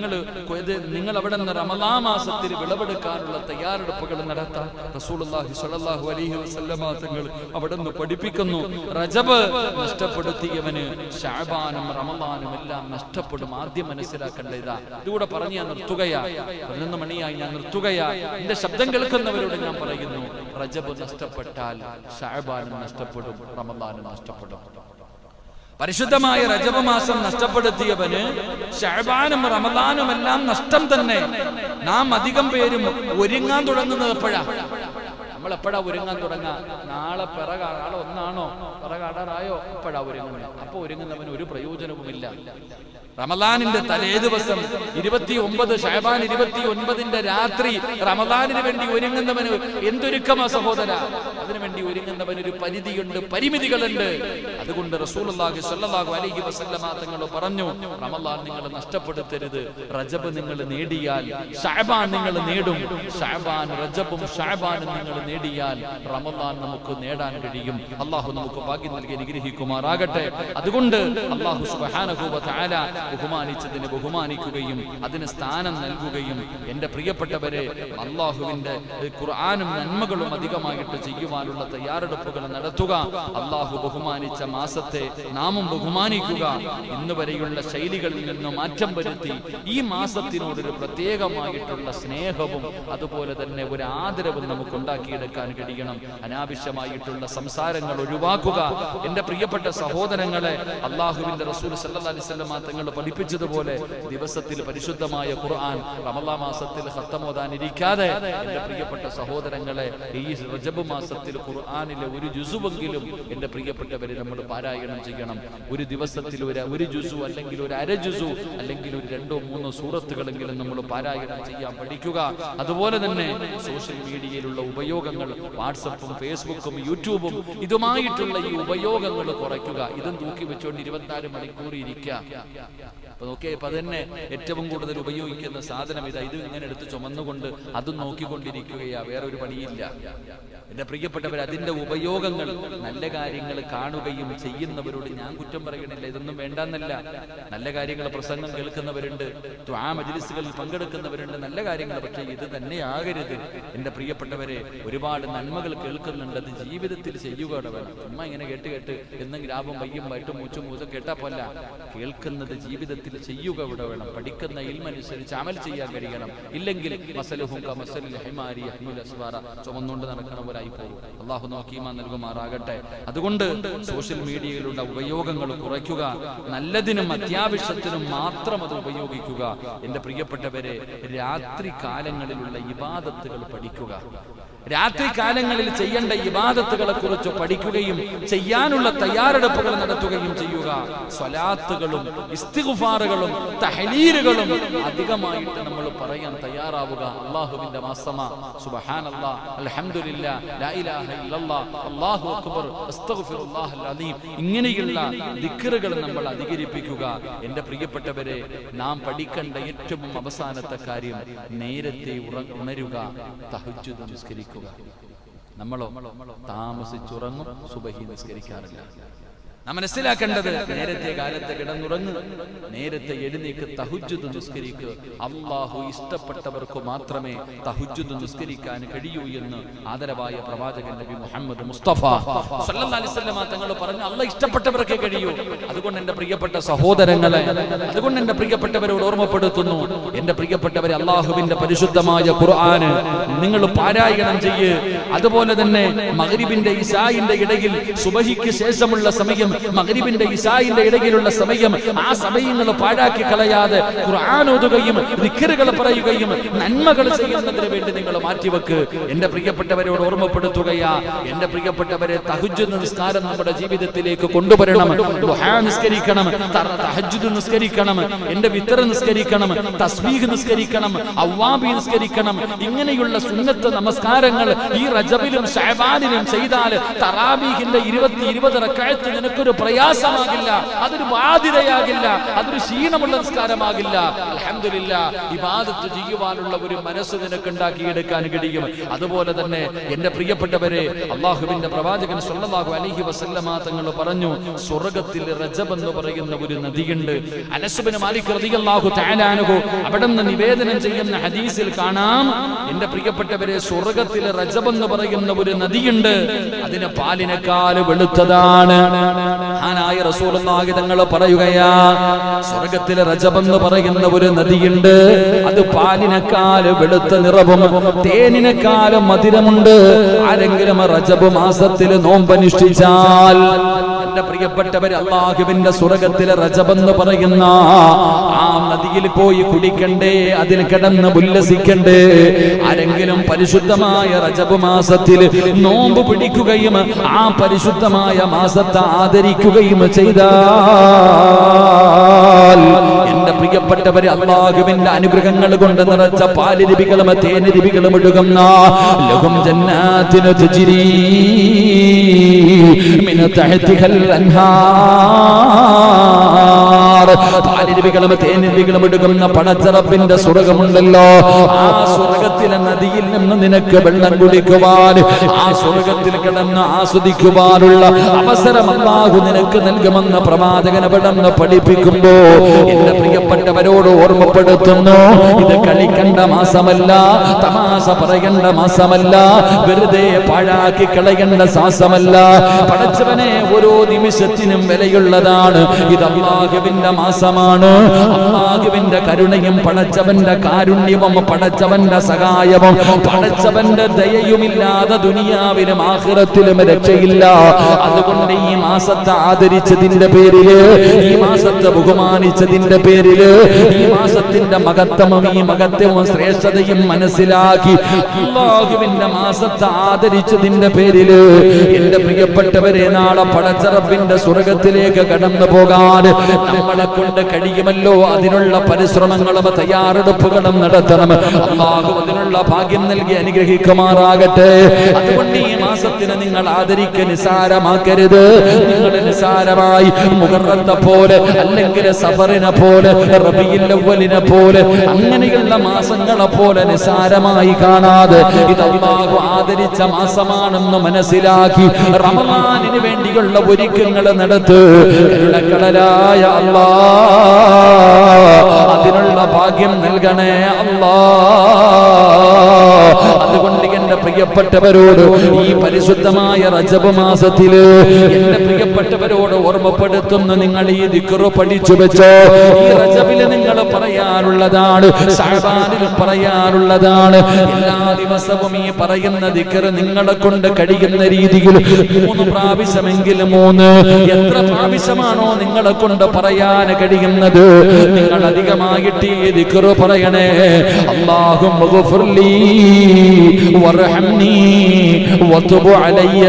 നിങ്ങൾ അവിടെ നിന്ന് റമദാൻ മാസത്തിൽ വിളവെടുക്കാനുള്ള തയ്യാറെടുപ്പുകൾ നടത്താൻ റസൂലുള്ളാഹി സ്വല്ലല്ലാഹു അലൈഹി വസല്ലമ തങ്ങൾ അവിടെ നിന്ന് പഠിപ്പിക്കുന്നു. റജബ് നഷ്ടപ്പെടുത്തിയവന് ശഅബാനും റമദാനും എല്ലാം നഷ്ടപ്പെടും. ആദ്യം മനസ്സിലാക്കേണ്ട ഇതാ. ഇതുകൂടെ പറഞ്ഞ് ഞാൻ നിർത്തുകയാ. 11 മണിയായി, ഞാൻ നിർത്തുകയാ. എന്റെ ശബ്ദം കേൾക്കുന്നവരോട് ഞാൻ പറയുന്നു, റജബ് നഷ്ടപ്പെട്ടാൽ ശഅബാനും നഷ്ടപ്പെടും, റമദാനും നഷ്ടപ്പെടും. പരിശുദ്ധമായ റജബ് മാസം നഷ്ടപ്പെടുത്തിയവന് ശഅബാനും റമദാനും എല്ലാം നഷ്ടം തന്നെ. നാം അധികം പേരും ഒരുങ്ങാൻ തുടങ്ങുന്നത് എപ്പോഴാ? നമ്മൾ എപ്പോഴാ ഒരുങ്ങാൻ തുടങ്ങാ? നാളെ നാളെ ഒന്നാണോ, പിറകാടാറായോ, എപ്പോഴാ ഒരുങ്ങുന്നത്? അപ്പൊ ഒരുങ്ങുന്നവന് ഒരു പ്രയോജനവുമില്ല. റമദാനിന്റെ തലേ ദിവസം 29 ശഅബാൻ 29ന്റെ രാത്രി റമദാനിന് വേണ്ടി ഒരുങ്ങുന്നവന് എന്തൊരുക്കമാ സഹോദര. അതിനുവേണ്ടി ഒരുങ്ങുന്നവന് ഒരു പരിധിയുണ്ട്, പരിമിതികളുണ്ട്. അതുകൊണ്ട് റസൂലുള്ളാഹി സ്വല്ലല്ലാഹു അലൈഹി വസല്ലമ തങ്ങൾ പറഞ്ഞു, റമദാൻ നിങ്ങൾ നഷ്ടപ്പെടുത്തരുത്. റജബ് നിങ്ങൾ നേടിയാൽ ശഅബാൻ നിങ്ങൾ നേടും. ശഅബാൻ റജബും ശഅബാനും നിങ്ങൾ നേടിയാൽ റമദാൻ നമുക്ക് നേടാൻ കഴിയും. അല്ലാഹു നമുക്ക് ഭാഗ്യം നൽകി അനുഗ്രഹിക്കുമാറാകട്ടെ. അതുകൊണ്ട് അല്ലാഹു സുബ്ഹാനഹു വ തആല ബഹുമാനിച്ചതിനെ ബഹുമാനിക്കുകയും അതിന് സ്ഥാനം നൽകുകയും എന്റെ പ്രിയപ്പെട്ടവരെ അല്ലാഹുവിന്റെ ഖുർആനും നന്മകളും അധികമായിട്ട് ചെയ്യുവാനുള്ള തയ്യാറെടുപ്പുകൾ നടത്തുക. അല്ലാഹു ബഹുമാനിച്ച മാസത്തെ നാമും ബഹുമാനിക്കുക. ഇന്ന് വരെയുള്ള ശൈലികളിൽ നിന്ന് മാറ്റം വരുത്തി ഈ മാസത്തിനോടൊരു പ്രത്യേകമായിട്ടുള്ള സ്നേഹവും അതുപോലെ തന്നെ ഒരു ആദരവും നമുക്ക് ഉണ്ടാക്കിയെടുക്കാൻ കഴിയണം. അനാവശ്യമായിട്ടുള്ള സംസാരങ്ങൾ ഒഴിവാക്കുക. എന്റെ പ്രിയപ്പെട്ട സഹോദരങ്ങളെ, അല്ലാഹുവിന്റെ റസൂൽ സല്ലല്ലാഹു അലൈഹി വസല്ലം തങ്ങൾ പഠിപ്പിച്ചതുപോലെ ദിവസത്തിൽ പരിശുദ്ധമായ ഖുർആൻ റമദാൻ മാസത്തിൽ ഖത്തം ഓതാനിരിക്കാതെ എന്റെ പ്രിയപ്പെട്ട സഹോദരങ്ങളെ, ഈ റജബ് മാസത്തിൽ ഖുർആനിലെ ഒരു ജുസുവെങ്കിലും എന്റെ പ്രിയപ്പെട്ടവരെ നമ്മൾ പാരായണം ചെയ്യണം. ഒരു ദിവസത്തിൽ ഒരു ജുസു അല്ലെങ്കിൽ ഒരു അര ജുസു അല്ലെങ്കിൽ ഒരു 2-3 സൂറത്തുകളെങ്കിലും നമ്മൾ പാരായണം ചെയ്യാൻ പഠിക്കുക. അതുപോലെ തന്നെ സോഷ്യൽ മീഡിയയിലുള്ള ഉപയോഗങ്ങൾ, വാട്സപ്പും ഫേസ്ബുക്കും യൂട്യൂബും ഇതുമായിട്ടുള്ള ഈ ഉപയോഗങ്ങൾ കുറയ്ക്കുക. ഇതും തൂക്കി വെച്ചുകൊണ്ട് 24 മണിക്കൂർ ഇരിക്കുക. അപ്പൊ നോക്കിയാൽ ഇപ്പൊ തന്നെ ഏറ്റവും കൂടുതൽ ഉപയോഗിക്കുന്ന സാധനം ഇതാ. ഇത് ഇങ്ങനെ എടുത്ത് ചുമന്നുകൊണ്ട് അതും നോക്കിക്കൊണ്ടിരിക്കുകയാ, വേറെ ഒരു പണിയില്ല. എന്റെ പ്രിയപ്പെട്ടവർ, അതിന്റെ ഉപയോഗങ്ങൾ, നല്ല കാര്യങ്ങൾ കാണുകയും ചെയ്യുന്നവരോട് ഞാൻ കുറ്റം പറയണില്ല, ഇതൊന്നും വേണ്ടെന്നല്ല. നല്ല കാര്യങ്ങൾ പ്രസംഗം കേൾക്കുന്നവരുണ്ട്, ദുആ മജ്ലിസുകളിൽ പങ്കെടുക്കുന്നവരുണ്ട്, നല്ല കാര്യങ്ങൾ. പക്ഷേ ഇത് തന്നെ ആകരുത്. എന്റെ പ്രിയപ്പെട്ടവരെ, ഒരുപാട് നന്മകൾ കേൾക്കുന്നുണ്ട്, അത് ജീവിതത്തിൽ ചെയ്യുക വേണം. ചുമ്മാ ഇങ്ങനെ കേട്ട് എന്തെങ്കിലും ലാഭം വയ്യും വയറ്റും മൂച്ചും മൂച്ചും കേട്ടാ പോല. കേൾക്കുന്നത് ജീവിതത്തിൽ ചെയ്യുക ഇവിടെ വേണം. പഠിക്കുന്ന ഇൽമനുസരിച്ച് അമൽ ചെയ്യാൻ കഴിയണം. ഇല്ലെങ്കിൽ മസലുഹും കമസലിൽ ഹിമാരി യഹ്മിൽ അസ്വാറ, ചുമന്നുകൊണ്ട് നടക്കണവരായി പോകും. അല്ലാഹു നമുക്ക് ഈമാൻ നൽകുമാറാകട്ടെ. അതുകൊണ്ട് സോഷ്യൽ മീഡിയയിലുള്ള ഉപയോഗങ്ങൾ കുറയ്ക്കുക. നല്ലതിനും അത്യാവശ്യത്തിനും മാത്രം അത് ഉപയോഗിക്കുക. എന്റെ പ്രിയപ്പെട്ടവരെ, രാത്രി കാലങ്ങളിലുള്ള ഇബാദത്തുകൾ പഠിക്കുക. രാത്രി കാലങ്ങളിൽ ചെയ്യേണ്ട ഇബാദത്തുകളെ കുറിച്ച് പഠിക്കുകയും ചെയ്യാനുള്ള തയ്യാറെടുപ്പുകൾ നടത്തുകയും ചെയ്യുക. സ്വലാത്തുകളും ഇസ്തിഗ്ഫാറുകളും തഹ്ലീലുകളും അധികമായിട്ട് നമ്മൾ പറയാൻ തയ്യാറാവുക. അല്ലാഹുവിന്റെ മാസമാ. സുബ്ഹാനല്ലാഹ്, അൽഹംദുലില്ലാഹ്, ലാ ഇലാഹ ഇല്ലല്ലാഹ്, അല്ലാഹു അക്ബർ, അസ്തഗ്ഫിറുല്ലാഹൽ അലീം, ഇങ്ങനെയുള്ള ദിക്റുകൾ നമ്മൾ അധികരിപ്പിക്കുക. എന്റെ പ്രിയപ്പെട്ടവരെ, നാം പഠിക്കേണ്ട ഏറ്റവും അവസാനത്തെ കാര്യം നേരത്തെ ഉണരുക, തഹജ്ജുദ് നിസ്കരിക്കുക. നമ്മളോ താമസിച്ചുറങ്ങും, സുബഹി നിസ്കരിക്കാറില്ല. നാം മനസ്സിലാക്കേണ്ടത്, നേരത്തെ കാലത്ത് കിടന്നുറങ്ങുക, നേരത്തെ എഴുന്നേക്ക് തഹജ്ജുദ് നിസ്കരിക്കുക. അല്ലാഹു ഇഷ്ടപ്പെട്ടവർക്ക് മാത്രമേ തഹജ്ജുദ് നിസ്കരിക്കാൻ കഴിയൂ എന്ന് ആദരവായ പ്രവാചകൻ നബി മുഹമ്മദ് മുസ്തഫ സല്ലല്ലാഹു അലൈഹി വസല്ലം തങ്ങൾ പറഞ്ഞു. അല്ലാഹ് ഇഷ്ടപ്പെട്ടവർക്കേ കഴിയൂ. അതുകൊണ്ട് എന്റെ പ്രിയപ്പെട്ട സഹോദരങ്ങളെ, അതുകൊണ്ട് എന്റെ പ്രിയപ്പെട്ടവരോട് ഓർമ്മപ്പെടുത്തുന്നു, എന്റെ പ്രിയപ്പെട്ടവരെ, അല്ലാഹുവിന്റെ പരിശുദ്ധമായ ഖുർആൻ നിങ്ങൾ പാരായണം ചെയ്യ്. അതുപോലെ തന്നെ മഗ്രിബിന്റെ ഇശാഇന്റെ ഇടയിൽ സുബഹിക്ക് ശേഷമുള്ള സമയം, മഗ്രിബിന്റെ ഇശാഇന്റെ ഇടയിലുള്ള സമയം, ആ സമയങ്ങൾ പാഴാക്കി കളയാതെ ഖുർആൻ ഓതുകയും ദിക്റുകൾ പറയുകയും നന്മകൾ ചെയ്യുന്നതിന് വേണ്ടി നിങ്ങൾ മാറ്റിവെക്ക്. എന്റെ പ്രിയപ്പെട്ടവരോട് ഓർമ്മപ്പെടുത്തുകയാ, എന്റെ പ്രിയപ്പെട്ടവരെ, തഹജ്ജുദ് നിസ്കാരം നമ്മുടെ ജീവിതത്തിലേക്ക് കൊണ്ടുവരണം. ദുആ നിസ്കരിക്കണം, തഹജ്ജുദ് നിസ്കരിക്കണം, എന്റെ വിത്ർ നിസ്കരിക്കണം, തസ്ബീഹ് നിസ്കരിക്കണം, അവ്വാബി നിസ്കരിക്കണം. ഇങ്ങനെയുള്ള സുന്നത്ത് നമസ്കാരങ്ങൾ ഈ റജബിലും ശഅബാനിലും ചെയ്താൽ തറാവീഹിന്റെ 20 റക്അത്ത് നിനക്ക് നിനക്കൊരു പ്രയാസമാകില്ല, അതൊരു ബാധ്യതയാകില്ല, അതൊരു ക്ഷീണമുള്ള നിസ്കാരമാകില്ല. അൽഹംദുലില്ലാഹ്, ഇബാദത്ത് ചെയ്യുവാനുള്ള ഒരു മനസ്സ് നിനക്ക് ഉണ്ടാക്കിയെടുക്കാൻ കഴിയും. അതുപോലെ തന്നെ എന്റെ പ്രിയപ്പെട്ടവരെ, അള്ളാഹുവിന്റെ പ്രവാചകൻ സ്വല്ലല്ലാഹു അലൈഹി വസല്ലമ തങ്ങൾ പറഞ്ഞു, സ്വർഗ്ഗത്തിൽ റജബ് എന്ന് പറയുന്ന ഒരു നദിയുണ്ട്. അനസ് ഇബ്നു മാലിക് റളിയല്ലാഹു തആല അൻഹു അവിടുന്ന് നിവേദനം ചെയ്യുന്ന ഹദീസിൽ കാണാം, എന്റെ പ്രിയപ്പെട്ടവരെ, സ്വർഗ്ഗത്തിൽ റജബ് എന്ന് പറയുന്ന ഒരു നദിയുണ്ട്, അതിന് പാലിനേക്കാൾ വെളുത്തതാണ്. മഹാനായ റസൂലുള്ളാഹി തങ്ങൾ പറയുകയാ, സ്വർഗ്ഗത്തിൽ റജബ് എന്ന് പറയുന്ന ഒരു നദിയുണ്ട്, അത് പാലിനേക്കാൾ വെളുത്ത നിറവും തേനിനേക്കാൾ മധുരമുണ്ട്. ആരെങ്കിലും റജബ് മാസത്തിൽ നോമ്പനുഷ്ഠിച്ചാൽ, എന്റെ പ്രിയപ്പെട്ടവർ, അല്ലാഹുവിന്റെ സ്വർഗ്ഗത്തിലെ റജബ് എന്ന് പറയുന്ന ആ നദിയിൽ പോയി കുടിക്കണ്ടേ, അതിൽ കിടന്ന് ഉല്ലസിക്കണ്ടേ. ആരെങ്കിലും പരിശുദ്ധമായ റജബ് മാസത്തിൽ നോമ്പ് പിടിക്കുകയും ആ പരിശുദ്ധമായ മാസത്തെ ആദരിക്കുകയും ചെയ്താൽ, എന്റെ പ്രിയപ്പെട്ടവരെ, അല്ലാഹുവിന്റെ അനുഗ്രഹങ്ങൾ കൊണ്ട് നിറച്ച പാലിരിപികളും തേനിരിപികളും ഒഴുകുന്ന ലഹും ജന്നാത്തിൻ തജ്രീ മിൻ തഹ്തിഹൽ അൻഹാർ, പാലിരിപികളും തേനിരിപികളും ഒഴുകുന്ന പടച്ചറപ്പിന്റെ സ്വർഗ്ഗമുണ്ടല്ലോ, ആ സ്വർഗ്ഗത്തിലെ നദിയിൽ നിന്ന് നിനക്ക് വെള്ളം കുടിക്കുവാൻ, ആ സ്വർഗ്ഗത്തിൽ കിടന്ന് ആസ്വദിക്കുവാനുള്ള അവസരം അല്ലാഹു നിനക്ക് നൽകുമെന്ന് പ്രവാചകൻ അവിടുന്ന് പഠിപ്പിക്കുമ്പോ എന്റെ പ്രിയപ്പെട്ടവരോട് ഓർമ്മപ്പെടുത്തുന്നു, ഇത് കളിക്കേണ്ട മാസമല്ല, തമാശ പറയേണ്ട മാസമല്ല, വെറുതെ പാഴാക്കി കളയേണ്ട മാസമല്ല. പടച്ചവനെ ഓരോ നിമിഷത്തിനും വിലയുള്ളതാണ്. ഇത് അല്ലാഹുവിന്റെ മാസമാണ്. അല്ലാഹുവിന്റെ കരുണയും പടച്ചവന്റെ കാരുണ്യവും പടച്ചവന്റെ സഹായവും പടച്ചവന്റെ ദയയുമില്ലാതെ ദുനിയാവിലും ആഖിറത്തിലും രക്ഷയില്ല. അതുകൊണ്ട് ഈ മാസത്തെ ആദരിച്ചതിന്റെ പേരില്, ഈ മാസത്തെ ബഹുമാനിച്ചതിന്റെ പേരില്, ഈ മാസത്തിന്റെ മഹത്വവും ഈ മഹത്വവും ശ്രേഷ്ഠതയും മനസ്സിലാക്കി അല്ലാഹുവിന്റെ മാസത്തെ ആദരിച്ചതിന്റെ പേരില്, എന്റെ പ്രിയപ്പെട്ടവരെ, നാളെ പടച്ചറപ്പിന്റെ സ്വർഗ്ഗത്തിലേക്ക് കടന്നു പോകാൻ നമ്മളെ കൊണ്ട് കഴിയുമല്ലോ. അതിനുള്ള പരിശ്രമങ്ങളും തയ്യാറെടുപ്പുകളും നടത്തണം. അല്ലാഹു അതിനുള്ള ഭാഗ്യം നൽകി അനുഗ്രഹിക്കുമാറാകട്ടെ. അതുകൊണ്ട് ഈ മാസത്തിന് നിങ്ങൾ ആദരിക്കുക നിസാരമാക്കരുത്. നിങ്ങൾ നിസാരമായി മുഹറത്തെ പോലെ, അല്ലെങ്കിൽ സഫറിനെ പോലെ, റബീഉൽ അവ്വലിനെ പോലെ, അങ്ങനെയുള്ള മാസങ്ങളെ പോലെ നിസാരമായി കാണാതെ ഇത് അല്ലാഹു ആദരിച്ച മാസമാണെന്ന് മനസ്സിലാക്കി റമളാനിന് വേണ്ടിയുള്ള ഒരുക്കങ്ങൾ നടത്ത്. കരുണക്കടലായ അല്ലാഹ്, അതിനുള്ള ഭാഗ്യം നൽകണേ അല്ലാഹ്. അതുകൊണ്ട് എന്റെ പ്രിയപ്പെട്ടവരോട് ഈ പരിശുദ്ധമായ റജബ് മാസത്തില് എന്റെ പ്രിയപ്പെട്ടവരോട് ഓർമ്മപ്പെടുത്തുന്ന, നിങ്ങൾ ഈ ദിക്റ് പഠിച്ചു വെച്ചോ. ഈ റജബില് നിങ്ങൾ പറയാനുള്ളതാണ്, ശഅബാനിലും പറയാനുള്ളതാണ്. എല്ലാ ദിവസവും ഈ പറയുന്ന ദിക്റ് നിങ്ങളെ കൊണ്ട് കഴിയുന്ന രീതിയിൽ 3 പ്രാവശ്യമെങ്കിലും 3, എത്ര പ്രാവശ്യമാണോ നിങ്ങളെ കൊണ്ട് പറയാൻ കഴിയുന്നത്, നിങ്ങൾ അധികമായിട്ട് ഈ ദിക്റ് പറയണേ. അല്ലാഹുമ്മ ഗ്ഫിർലി വർഹംനി വതുബ് അലയ്യ.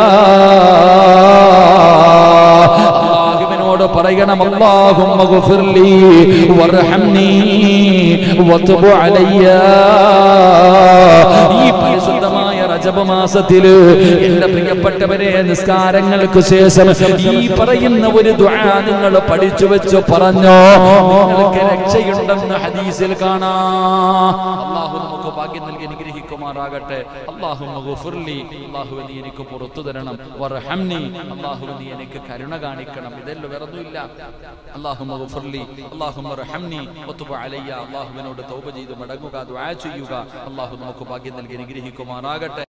അല്ലാഹുവിനോട് പറയണം, അല്ലാഹുമ്മ ഗ്ഫിർലി വർഹംനി വതുബ് അലയ്യ. ഈ പരിശുദ്ധമായ റജബ് മാസത്തില് എന്റെ പ്രിയപ്പെട്ടവരെ, നിസ്കാരങ്ങൾക്ക് ശേഷം ഈ പറയുന്ന ഒരു ദുആ നിങ്ങൾ പഠിച്ചു വെച്ച് പറഞ്ഞോ, നിങ്ങൾക്ക് രക്ഷയുണ്ടെന്ന് ഹദീസിൽ കാണാം. അല്ലാഹു നമുക്ക് ഭാഗ്യം നൽകി അനുഗ്രഹിക്കുമാറാകട്ടെ. അല്ലാഹുമ്മ ഗ്ഫിർലി, അല്ലാഹുവേ നീ എനിക്ക് പുറത്തു തരണം. വർഹംനി, അല്ലാഹുവേ നീ എനിക്ക് കരുണ കാണിക്കണം. ഇതെല്ലാം വേറൊന്നുമില്ല. അല്ലാഹുമ്മ ഗ്ഫിർലി, അല്ലാഹുമ്മ റഹംനി വതുബ് അലയ്യ. അല്ലാഹുവിനോട് തൗബ ചെയ്ത് മടങ്ങുക, ദുആ ചെയ്യുക. അല്ലാഹു നമുക്ക് ഭാഗ്യം നൽകി അനുഗ്രഹിക്കുമാറാകട്ടെ.